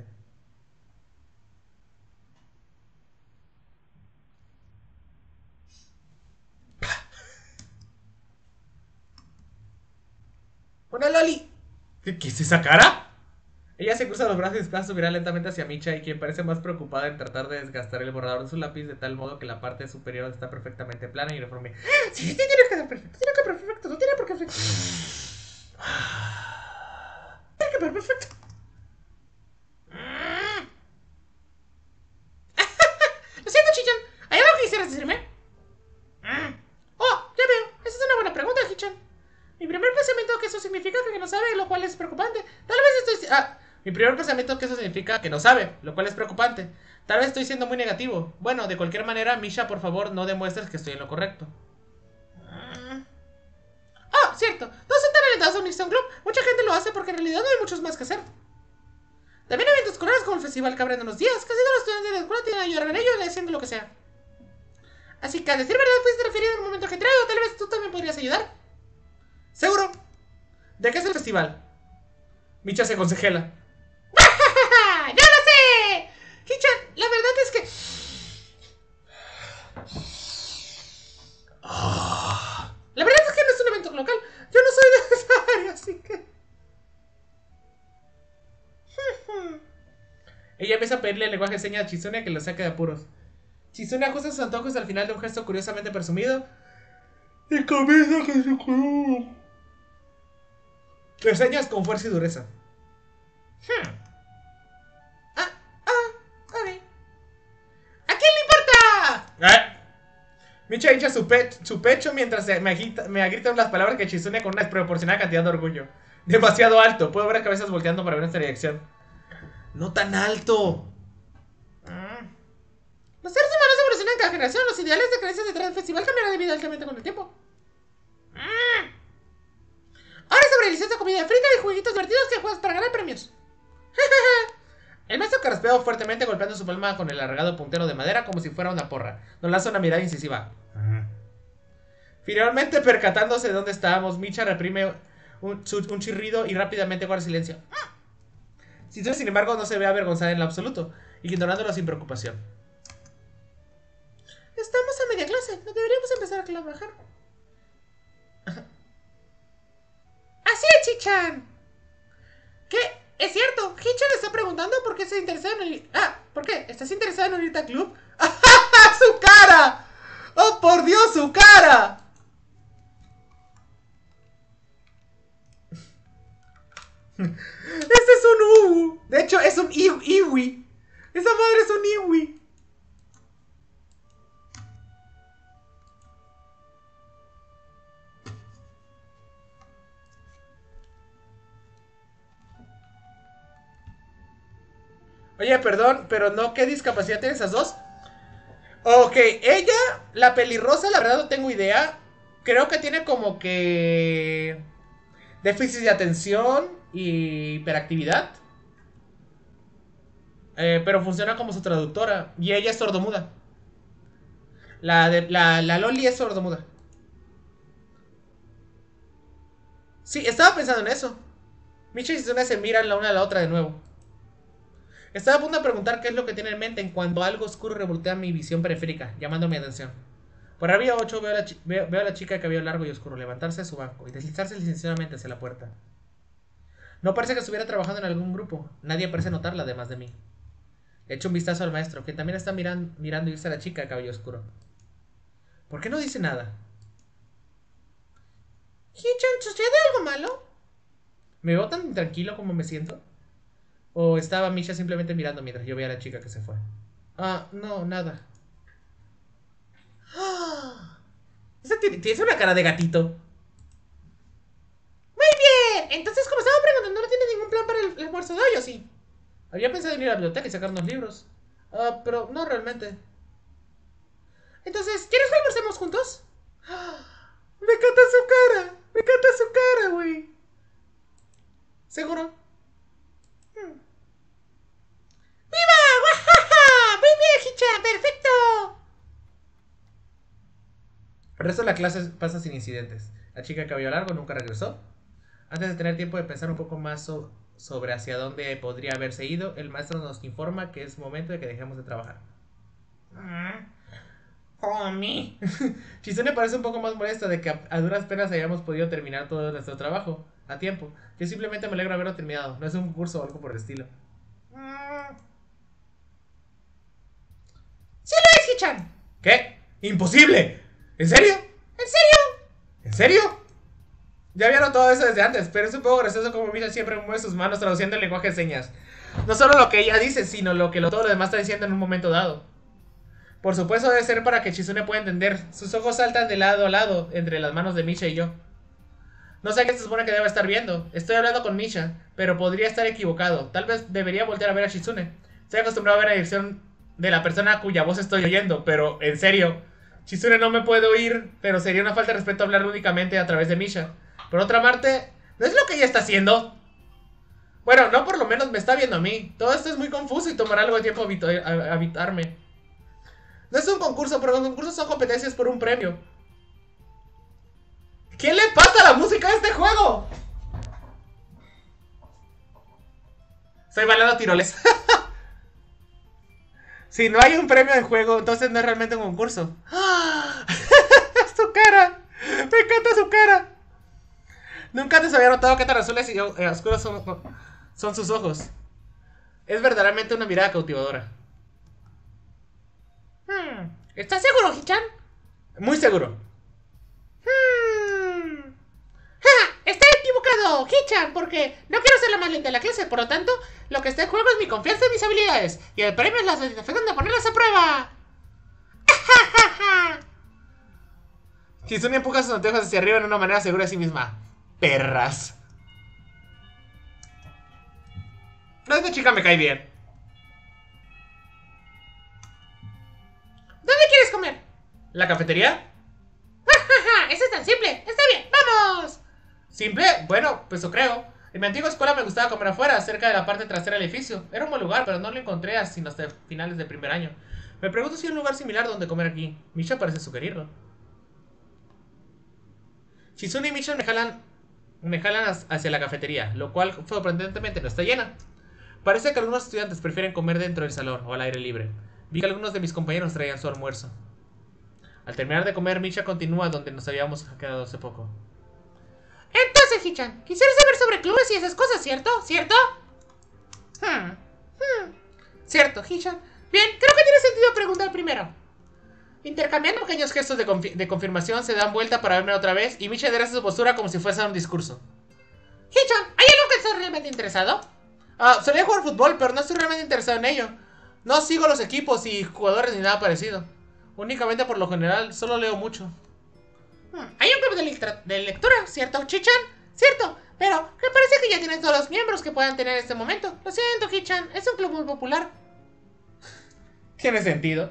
¡Una Loli! ¿Qué es esa cara? Ella se cruza los brazos y desplaza su mirada lentamente hacia Micha, quien parece más preocupada en tratar de desgastar el borrador de su lápiz de tal modo que la parte superior está perfectamente plana y uniforme. Sí, sí, tiene que ser perfecto, tiene que ser perfecto, no tiene por qué ser. Tiene que ser perfecto. Lo siento, Chichan. ¿Hay algo que quisieras decirme? Oh, ya veo. Esa es una buena pregunta, Chichan. Mi primer pensamiento es que eso significa que no sabe, lo cual es preocupante. Tal vez estoy... mi primer pensamiento es que eso significa que no sabe, lo cual es preocupante. Tal vez estoy siendo muy negativo. Bueno, de cualquier manera, Misha, por favor, no demuestres que estoy en lo correcto. Ah, cierto. No son tan alentados a unirse a un club. Mucha gente lo hace porque en realidad no hay muchos más que hacer. También hay eventos escolares como el festival que abren unos días. Casi todos los estudiantes de la escuela tienen que ayudar en ello haciendo lo que sea. Así que a decir verdad fuiste referido en un momento ajetreado. Tal vez tú también podrías ayudar. ¿Seguro? ¿De qué es el festival? Micha se consejela. ¡Ya lo sé! Hichan, la verdad es que... La verdad es que no es un evento local. Yo no soy de esa área, así que... Ella empieza a pedirle el lenguaje de señas a Chizune que lo saque de apuros. Chizune ajusta sus antojos al final de un gesto curiosamente presumido y comienza con su culo. Reseñas con fuerza y dureza. Ok. ¿A quién le importa? Micha hincha su pecho mientras me gritan las palabras que Chizune con una desproporcionada cantidad de orgullo. Demasiado alto. Puedo ver cabezas volteando para ver nuestra dirección. No tan alto. Los seres humanos evolucionan cada generación. Los ideales de creencias detrás del festival cambiarán de vida altamente con el tiempo. Ahora sobre deliciosa comida frita y jueguitos divertidos que juegas para ganar premios. El maestro carraspeó fuertemente golpeando su palma con el alargado puntero de madera como si fuera una porra. Nos lanza una mirada incisiva. Finalmente percatándose de dónde estábamos, Micha reprime un chirrido y rápidamente guarda silencio. Sin embargo, no se ve avergonzada en lo absoluto, ignorándolo sin preocupación. Estamos a media clase, no deberíamos empezar a trabajar. Así es, Chichan. ¿Qué? Es cierto, Hichan está preguntando por qué se interesa en el... ¿por qué? ¿Estás interesado en unirte al club? ¡Su cara! ¡Oh, por Dios, su cara! Ese es un Uwu. De hecho, es un Iwi. Esa madre es un Iwi. Oye, perdón, pero no, ¿qué discapacidad tienen esas dos? Ok, ella, la pelirrosa, la verdad no tengo idea. Creo que tiene como que... déficit de atención y hiperactividad. Pero funciona como su traductora. Y ella es sordomuda. La Loli es sordomuda. Sí, estaba pensando en eso. Micha y Suzuna se miran la una a la otra de nuevo. Estaba a punto de preguntar qué es lo que tiene en mente en cuanto algo oscuro revoltea mi visión periférica, llamando mi atención. Por arriba 8 veo a la chica de cabello largo y oscuro levantarse de su banco y deslizarse licenciosamente hacia la puerta. No parece que estuviera trabajando en algún grupo. Nadie parece notarla además de mí. Le echo un vistazo al maestro, que también está mirando irse a la chica de cabello oscuro. ¿Por qué no dice nada? ¿Hichan, sucede algo malo? ¿Me veo tan tranquilo como me siento? ¿O estaba Misha simplemente mirando mientras yo veía a la chica que se fue? No, nada. Tienes una cara de gatito. Muy bien. Entonces, como estaba preguntando, ¿no tiene ningún plan para el almuerzo de hoy o sí? Había pensado en ir a la biblioteca y sacar unos libros. Pero no realmente. Entonces, ¿quieres que almorcemos juntos? Me encanta su cara. Me encanta su cara, güey. ¿Seguro? ¡Viva! ¡Guajaja! ¡Muy bien, Hicha! ¡Perfecto! El resto de la clase pasa sin incidentes. La chica de cabello largo nunca regresó. Antes de tener tiempo de pensar un poco más sobre hacia dónde podría haberse ido, el maestro nos informa que es momento de que dejemos de trabajar. Homie. Chizune parece un poco más molesta de que a duras penas hayamos podido terminar todo nuestro trabajo. a tiempo. Yo simplemente me alegro de haberlo terminado. No es un concurso o algo por el estilo. ¡Sí lo es, Hichan! ¿Qué? ¡Imposible! ¿En serio? ¿En serio? ¿En serio? Ya vieron todo eso desde antes, pero es un poco gracioso como Misha siempre mueve sus manos traduciendo el lenguaje de señas. No solo lo que ella dice, sino todo lo demás está diciendo en un momento dado. Por supuesto debe ser para que Chizune pueda entender. Sus ojos saltan de lado a lado entre las manos de Misha y yo. No sé qué se supone que debe estar viendo. Estoy hablando con Misha, pero podría estar equivocado. Tal vez debería voltear a ver a Chizune. Estoy acostumbrado a ver la dirección de la persona cuya voz estoy oyendo, pero en serio, Chizune no me puede oír, pero sería una falta de respeto hablar únicamente a través de Misha. Por otra parte, ¿no es lo que ella está haciendo? Bueno, no, por lo menos me está viendo a mí. Todo esto es muy confuso y tomará algo de tiempo habitarme. No es un concurso, pero los concursos son competencias por un premio. ¿Qué le pasa a la música de este juego? Estoy bailando tiroles. Si no hay un premio en juego, entonces no es realmente un concurso. Su cara. Me encanta su cara. Nunca antes había notado qué tan azules y oscuros son sus ojos. Es verdaderamente una mirada cautivadora. ¿Estás seguro, Hichan? Muy seguro. Está equivocado, Hichan, porque no quiero ser la más linda de la clase. Por lo tanto, lo que está en juego es mi confianza en mis habilidades. Y el premio es la satisfacción de ponerlas a prueba. Chizune empuja sus anteojos hacia arriba en una manera segura de sí misma. Perras. Esta chica me cae bien. ¿Dónde quieres comer? ¿La cafetería? Eso es tan simple. Está bien, vamos. ¿Simple? Bueno, pues eso creo. En mi antigua escuela me gustaba comer afuera, cerca de la parte trasera del edificio. Era un buen lugar, pero no lo encontré sino hasta finales del primer año. Me pregunto si hay un lugar similar donde comer aquí. Misha parece sugerirlo. Chizune y Misha me jalan hacia la cafetería, lo cual sorprendentemente no está llena. Parece que algunos estudiantes prefieren comer dentro del salón o al aire libre. Vi que algunos de mis compañeros traían su almuerzo. Al terminar de comer, Misha continúa donde nos habíamos quedado hace poco. Entonces, Hichan, quisiera saber sobre clubes y esas cosas, ¿cierto? ¿Cierto? Cierto, Hichan. Bien, creo que tiene sentido preguntar primero. Intercambiando pequeños gestos de confirmación, se dan vuelta para verme otra vez y Misha endereza su postura como si fuese a un discurso. Hichan, ¿hay algo que estás realmente interesado? Solía jugar fútbol, pero no estoy realmente interesado en ello. No sigo los equipos y jugadores ni nada parecido. Únicamente por lo general, solo leo mucho. Hay un club de lectura, ¿cierto, Chichan? Cierto, pero me parece que ya tienen todos los miembros que puedan tener en este momento. Lo siento, Hichan, es un club muy popular. Tiene sentido.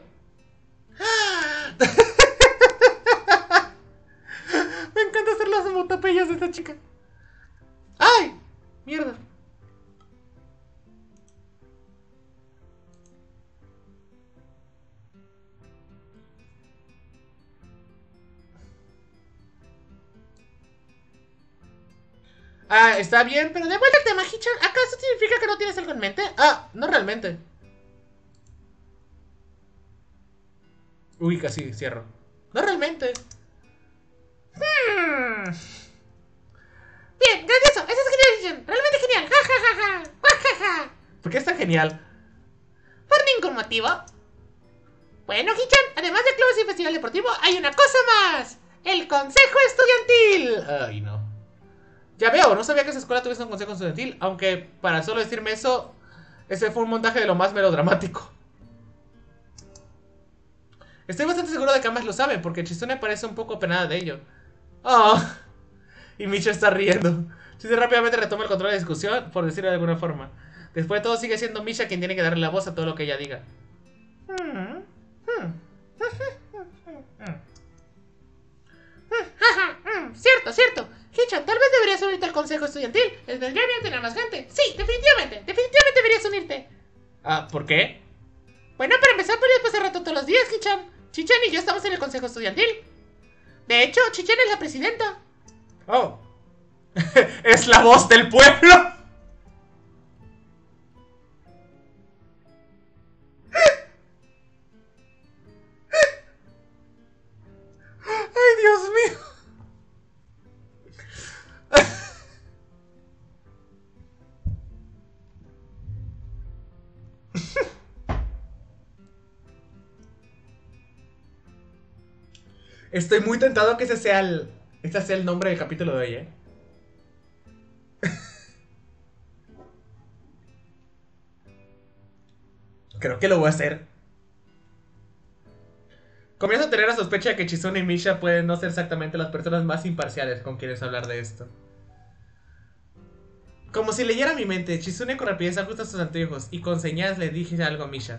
Me encanta hacer las motopeyas de esta chica. ¡Ay! Mierda. Está bien, pero de vuelta al tema, Hichan. ¿Acaso significa que no tienes algo en mente? No realmente. Uy, casi cierro. No realmente. Bien, grandioso. Eso es genial, Hichan. Realmente genial. Ja. ¿Por qué es tan genial? Por ningún motivo. Bueno, Hichan, además de clubes y festival deportivo, hay una cosa más. El consejo estudiantil. Ay, no. Ya veo, no sabía que esa escuela tuviese un consejo estudiantil, aunque para solo decirme eso, ese fue un montaje de lo más melodramático. Estoy bastante seguro de que ambas lo saben, porque Chizune parece un poco apenada de ello. Y Misha está riendo. Chizune rápidamente retoma el control de la discusión, por decirlo de alguna forma. Después de todo sigue siendo Misha quien tiene que darle la voz a todo lo que ella diga. Cierto. Hichan, tal vez deberías unirte al consejo estudiantil. Les vendría bien tener más gente. Sí, definitivamente deberías unirte. ¿Por qué? Bueno, para empezar, podrías pasar rato todos los días, Hichan. Chichan y yo estamos en el consejo estudiantil. De hecho, Chichan es la presidenta. Es la voz del pueblo. Ay, Dios mío. Estoy muy tentado a que ese sea el nombre del capítulo de hoy, ¿eh? Creo que lo voy a hacer. Comienzo a tener la sospecha de que Chizune y Misha pueden no ser exactamente las personas más imparciales con quienes hablar de esto. Como si leyera mi mente, Chizune con rapidez ajusta sus anteojos y con señas le dije algo a Misha.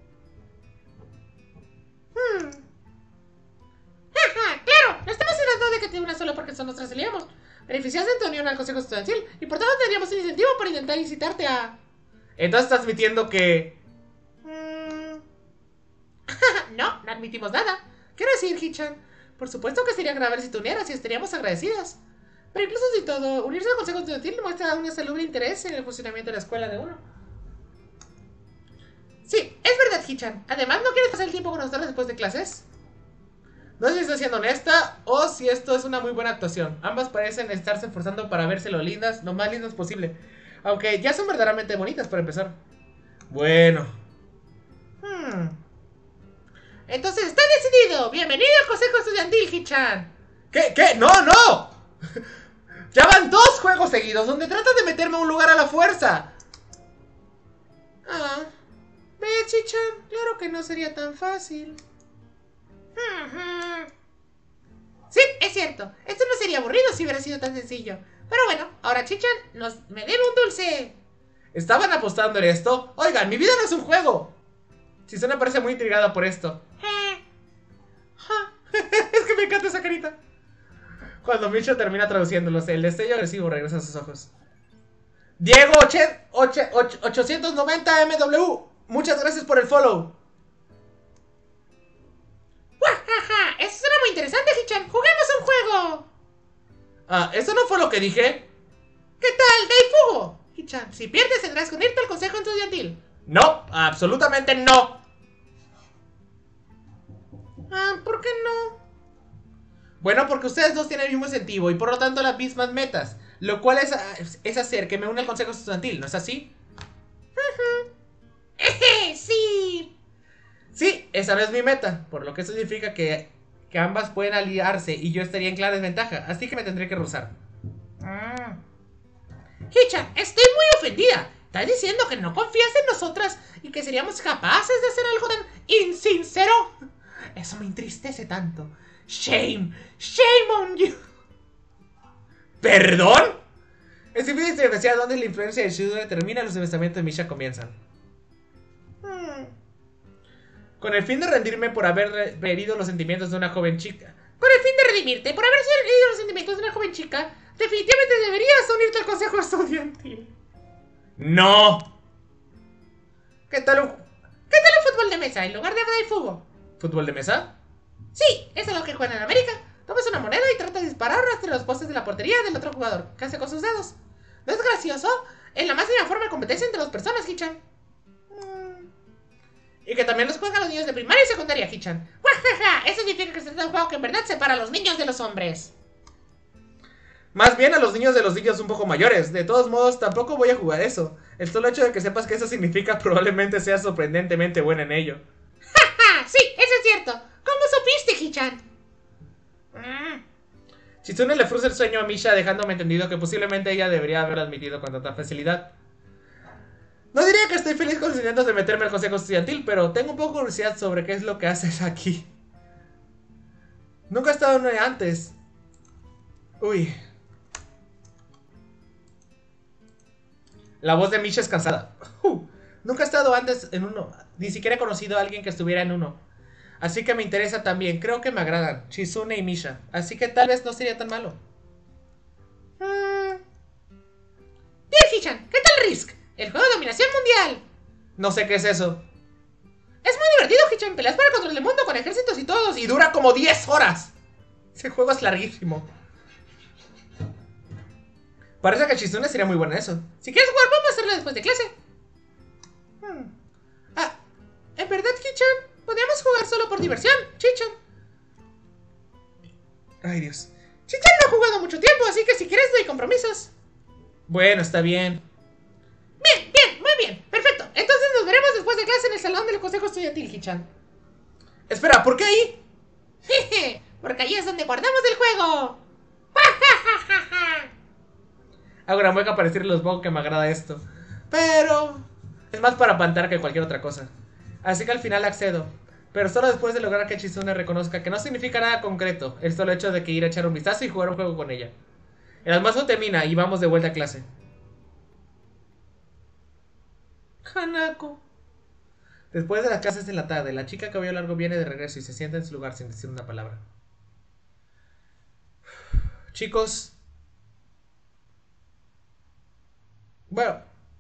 Claro, no estamos hablando de que te unas solo porque son nuestras aliados. Beneficias de tu unión al Consejo Estudiantil y por tanto tendríamos un incentivo para intentar incitarte a... Entonces estás admitiendo que... No, no admitimos nada. Quiero decir, Hichan, por supuesto que sería agradable si te unieras y estaríamos agradecidas. Pero incluso si todo, unirse al Consejo Estudiantil muestra un salubre interés en el funcionamiento de la escuela de uno. Sí, es verdad, Hichan. Además, ¿no quieres pasar el tiempo con nosotros después de clases? No sé si estoy siendo honesta o si esto es una muy buena actuación. Ambas parecen estarse esforzando para verse lo lindas, lo más lindas posible. Aunque ya son verdaderamente bonitas para empezar. Bueno. Entonces, está decidido. Bienvenido al Consejo Estudiantil, Hichan. ¿Qué? ¡No, no! Ya van 2 juegos seguidos donde tratas de meterme a un lugar a la fuerza. Ve, Hichan, claro que no sería tan fácil. Sí, es cierto. Esto no sería aburrido si hubiera sido tan sencillo. Pero bueno, ahora Chichan me debe un dulce. ¿Estaban apostando en esto? Oigan, mi vida no es un juego. Chizune parece muy intrigada por esto. Es que me encanta esa carita. Cuando Misha termina traduciéndolos, el destello agresivo regresa a sus ojos. Diego 890 MW, muchas gracias por el follow. Eso suena muy interesante, Hichan. ¡Juguemos un juego! ¿Eso no fue lo que dije? ¿Qué tal, Daifugo? Hichan, si pierdes tendrás que unirte al Consejo Estudiantil. No, absolutamente no. ¿Por qué no? Bueno, porque ustedes dos tienen el mismo incentivo y por lo tanto las mismas metas. Lo cual es hacer que me una al Consejo Estudiantil, ¿no es así? Sí. Sí, esa no es mi meta. Por lo que eso significa que ambas pueden aliarse y yo estaría en clara desventaja. Así que me tendré que rozar. Hichan, estoy muy ofendida. ¿Estás diciendo que no confías en nosotras y que seríamos capaces de hacer algo tan insincero? Eso me entristece tanto. Shame. Shame on you. ¿Perdón? Es difícil diferenciar dónde la influencia de Shizune termina y los pensamientos de Misha comienzan. Con el fin de rendirme por haber herido los sentimientos de una joven chica. Con el fin de redimirte por haber herido los sentimientos de una joven chica, definitivamente deberías unirte al Consejo Estudiantil. ¡No! ¿Qué tal un fútbol de mesa en lugar de Daifugo? ¿Fútbol de mesa? Sí, eso es lo que juegan en América. Tomas una moneda y trata de disparar hasta los postes de la portería del otro jugador, que hace con sus dedos. ¿No es gracioso? Es la más mínima forma de competencia entre dos personas, Hichan. Y que también los juegan los niños de primaria y secundaria, Hichan. Eso significa que se trata de un juego que en verdad separa a los niños de los hombres. Más bien a los niños de los niños un poco mayores. De todos modos, tampoco voy a jugar eso. El solo hecho de que sepas que eso significa probablemente seas sorprendentemente buena en ello. Sí, eso es cierto. ¿Cómo supiste, Hichan? Chizune le frustra el sueño a Misha, dejándome entendido que posiblemente ella debería haberlo admitido con tanta facilidad. No diría que estoy feliz con los intentos de meterme al Consejo Estudiantil, pero tengo un poco de curiosidad sobre qué es lo que haces aquí. Nunca he estado en uno antes. Uy. La voz de Misha es cansada. Nunca he estado antes en uno. Ni siquiera he conocido a alguien que estuviera en uno. Así que me interesa también. Creo que me agradan Chizune y Misha. Así que tal vez no sería tan malo. Bien, Hichan, ¿qué tal Risk? El juego de dominación mundial. No sé qué es eso. Es muy divertido, Hichan. Peleas para controlar el mundo con ejércitos y todos. Y dura como 10 horas. Ese juego es larguísimo. Parece que Chizune sería muy buena en eso. Si quieres jugar, vamos a hacerlo después de clase. ¿En verdad, Hichan? Podríamos jugar solo por diversión, Chichan. Ay, Dios. Chichan no ha jugado mucho tiempo, así que si quieres doy compromisos. Bueno, está bien. Bien, muy bien. Perfecto. Entonces nos veremos después de clase en el salón del Consejo Estudiantil, Hichan. Espera, ¿por qué ahí? porque ahí es donde guardamos el juego. Hago una mueca para decirle a los Bog que me agrada esto. Pero es más para pantar que cualquier otra cosa. Así que al final accedo. Pero solo después de lograr que Chizune reconozca que no significa nada concreto el solo hecho de que ir a echar un vistazo y jugar un juego con ella. El almuerzo termina y vamos de vuelta a clase. Hanako. Después de las clases de la tarde, la chica cabello largo viene de regreso y se sienta en su lugar sin decir una palabra. Chicos. Bueno.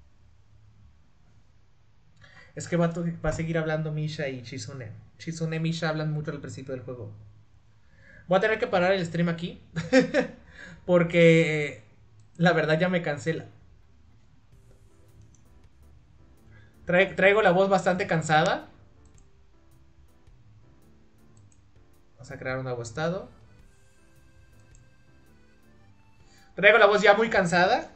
Es que va a seguir hablando Misha y Chizune. Chizune y Misha hablan mucho al principio del juego. Voy a tener que parar el stream aquí. Porque la verdad ya me cancela. Traigo la voz bastante cansada. Vamos a crear un nuevo estado. Traigo la voz ya muy cansada.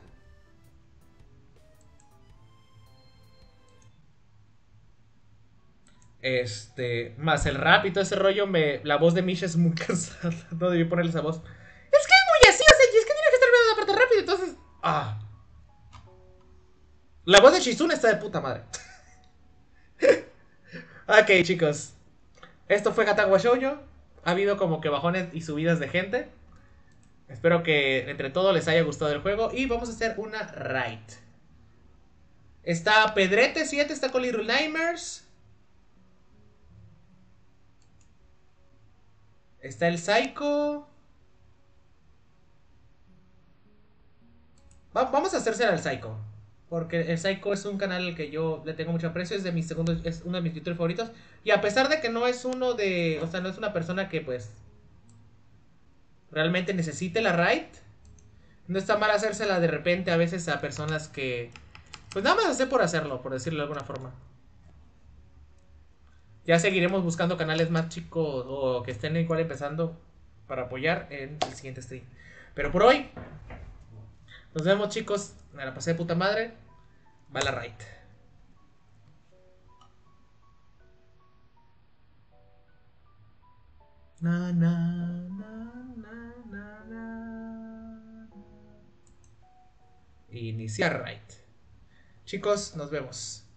Más el rap y todo ese rollo, la voz de Misha es muy cansada. No debí ponerle esa voz. Es que es muy así, o sea, y es que tiene que estar viendo la parte rápida, entonces. La voz de Shizune está de puta madre. Ok, chicos. Esto fue Hatagua Shoujo. Ha habido como que bajones y subidas de gente. Espero que entre todos les haya gustado el juego. Y vamos a hacer una raid. Está Pedrete7, está con Little Nightmares. Está el Psycho. Vamos a hacerse al Psycho. Porque el Psycho es un canal al que yo le tengo mucho aprecio. Es uno de mis youtubers favoritos. Y a pesar de que no es uno de. O sea, no es una persona que pues realmente necesite la raid. No está mal hacérsela de repente a veces a personas que pues nada más hacer por hacerlo, por decirlo de alguna forma. Ya seguiremos buscando canales más chicos o que estén igual empezando para apoyar en el siguiente stream. Pero por hoy nos vemos, chicos. Me la pasé de puta madre. Va la raid. Na, na, na, na, na, na. Iniciar raid. Chicos, nos vemos.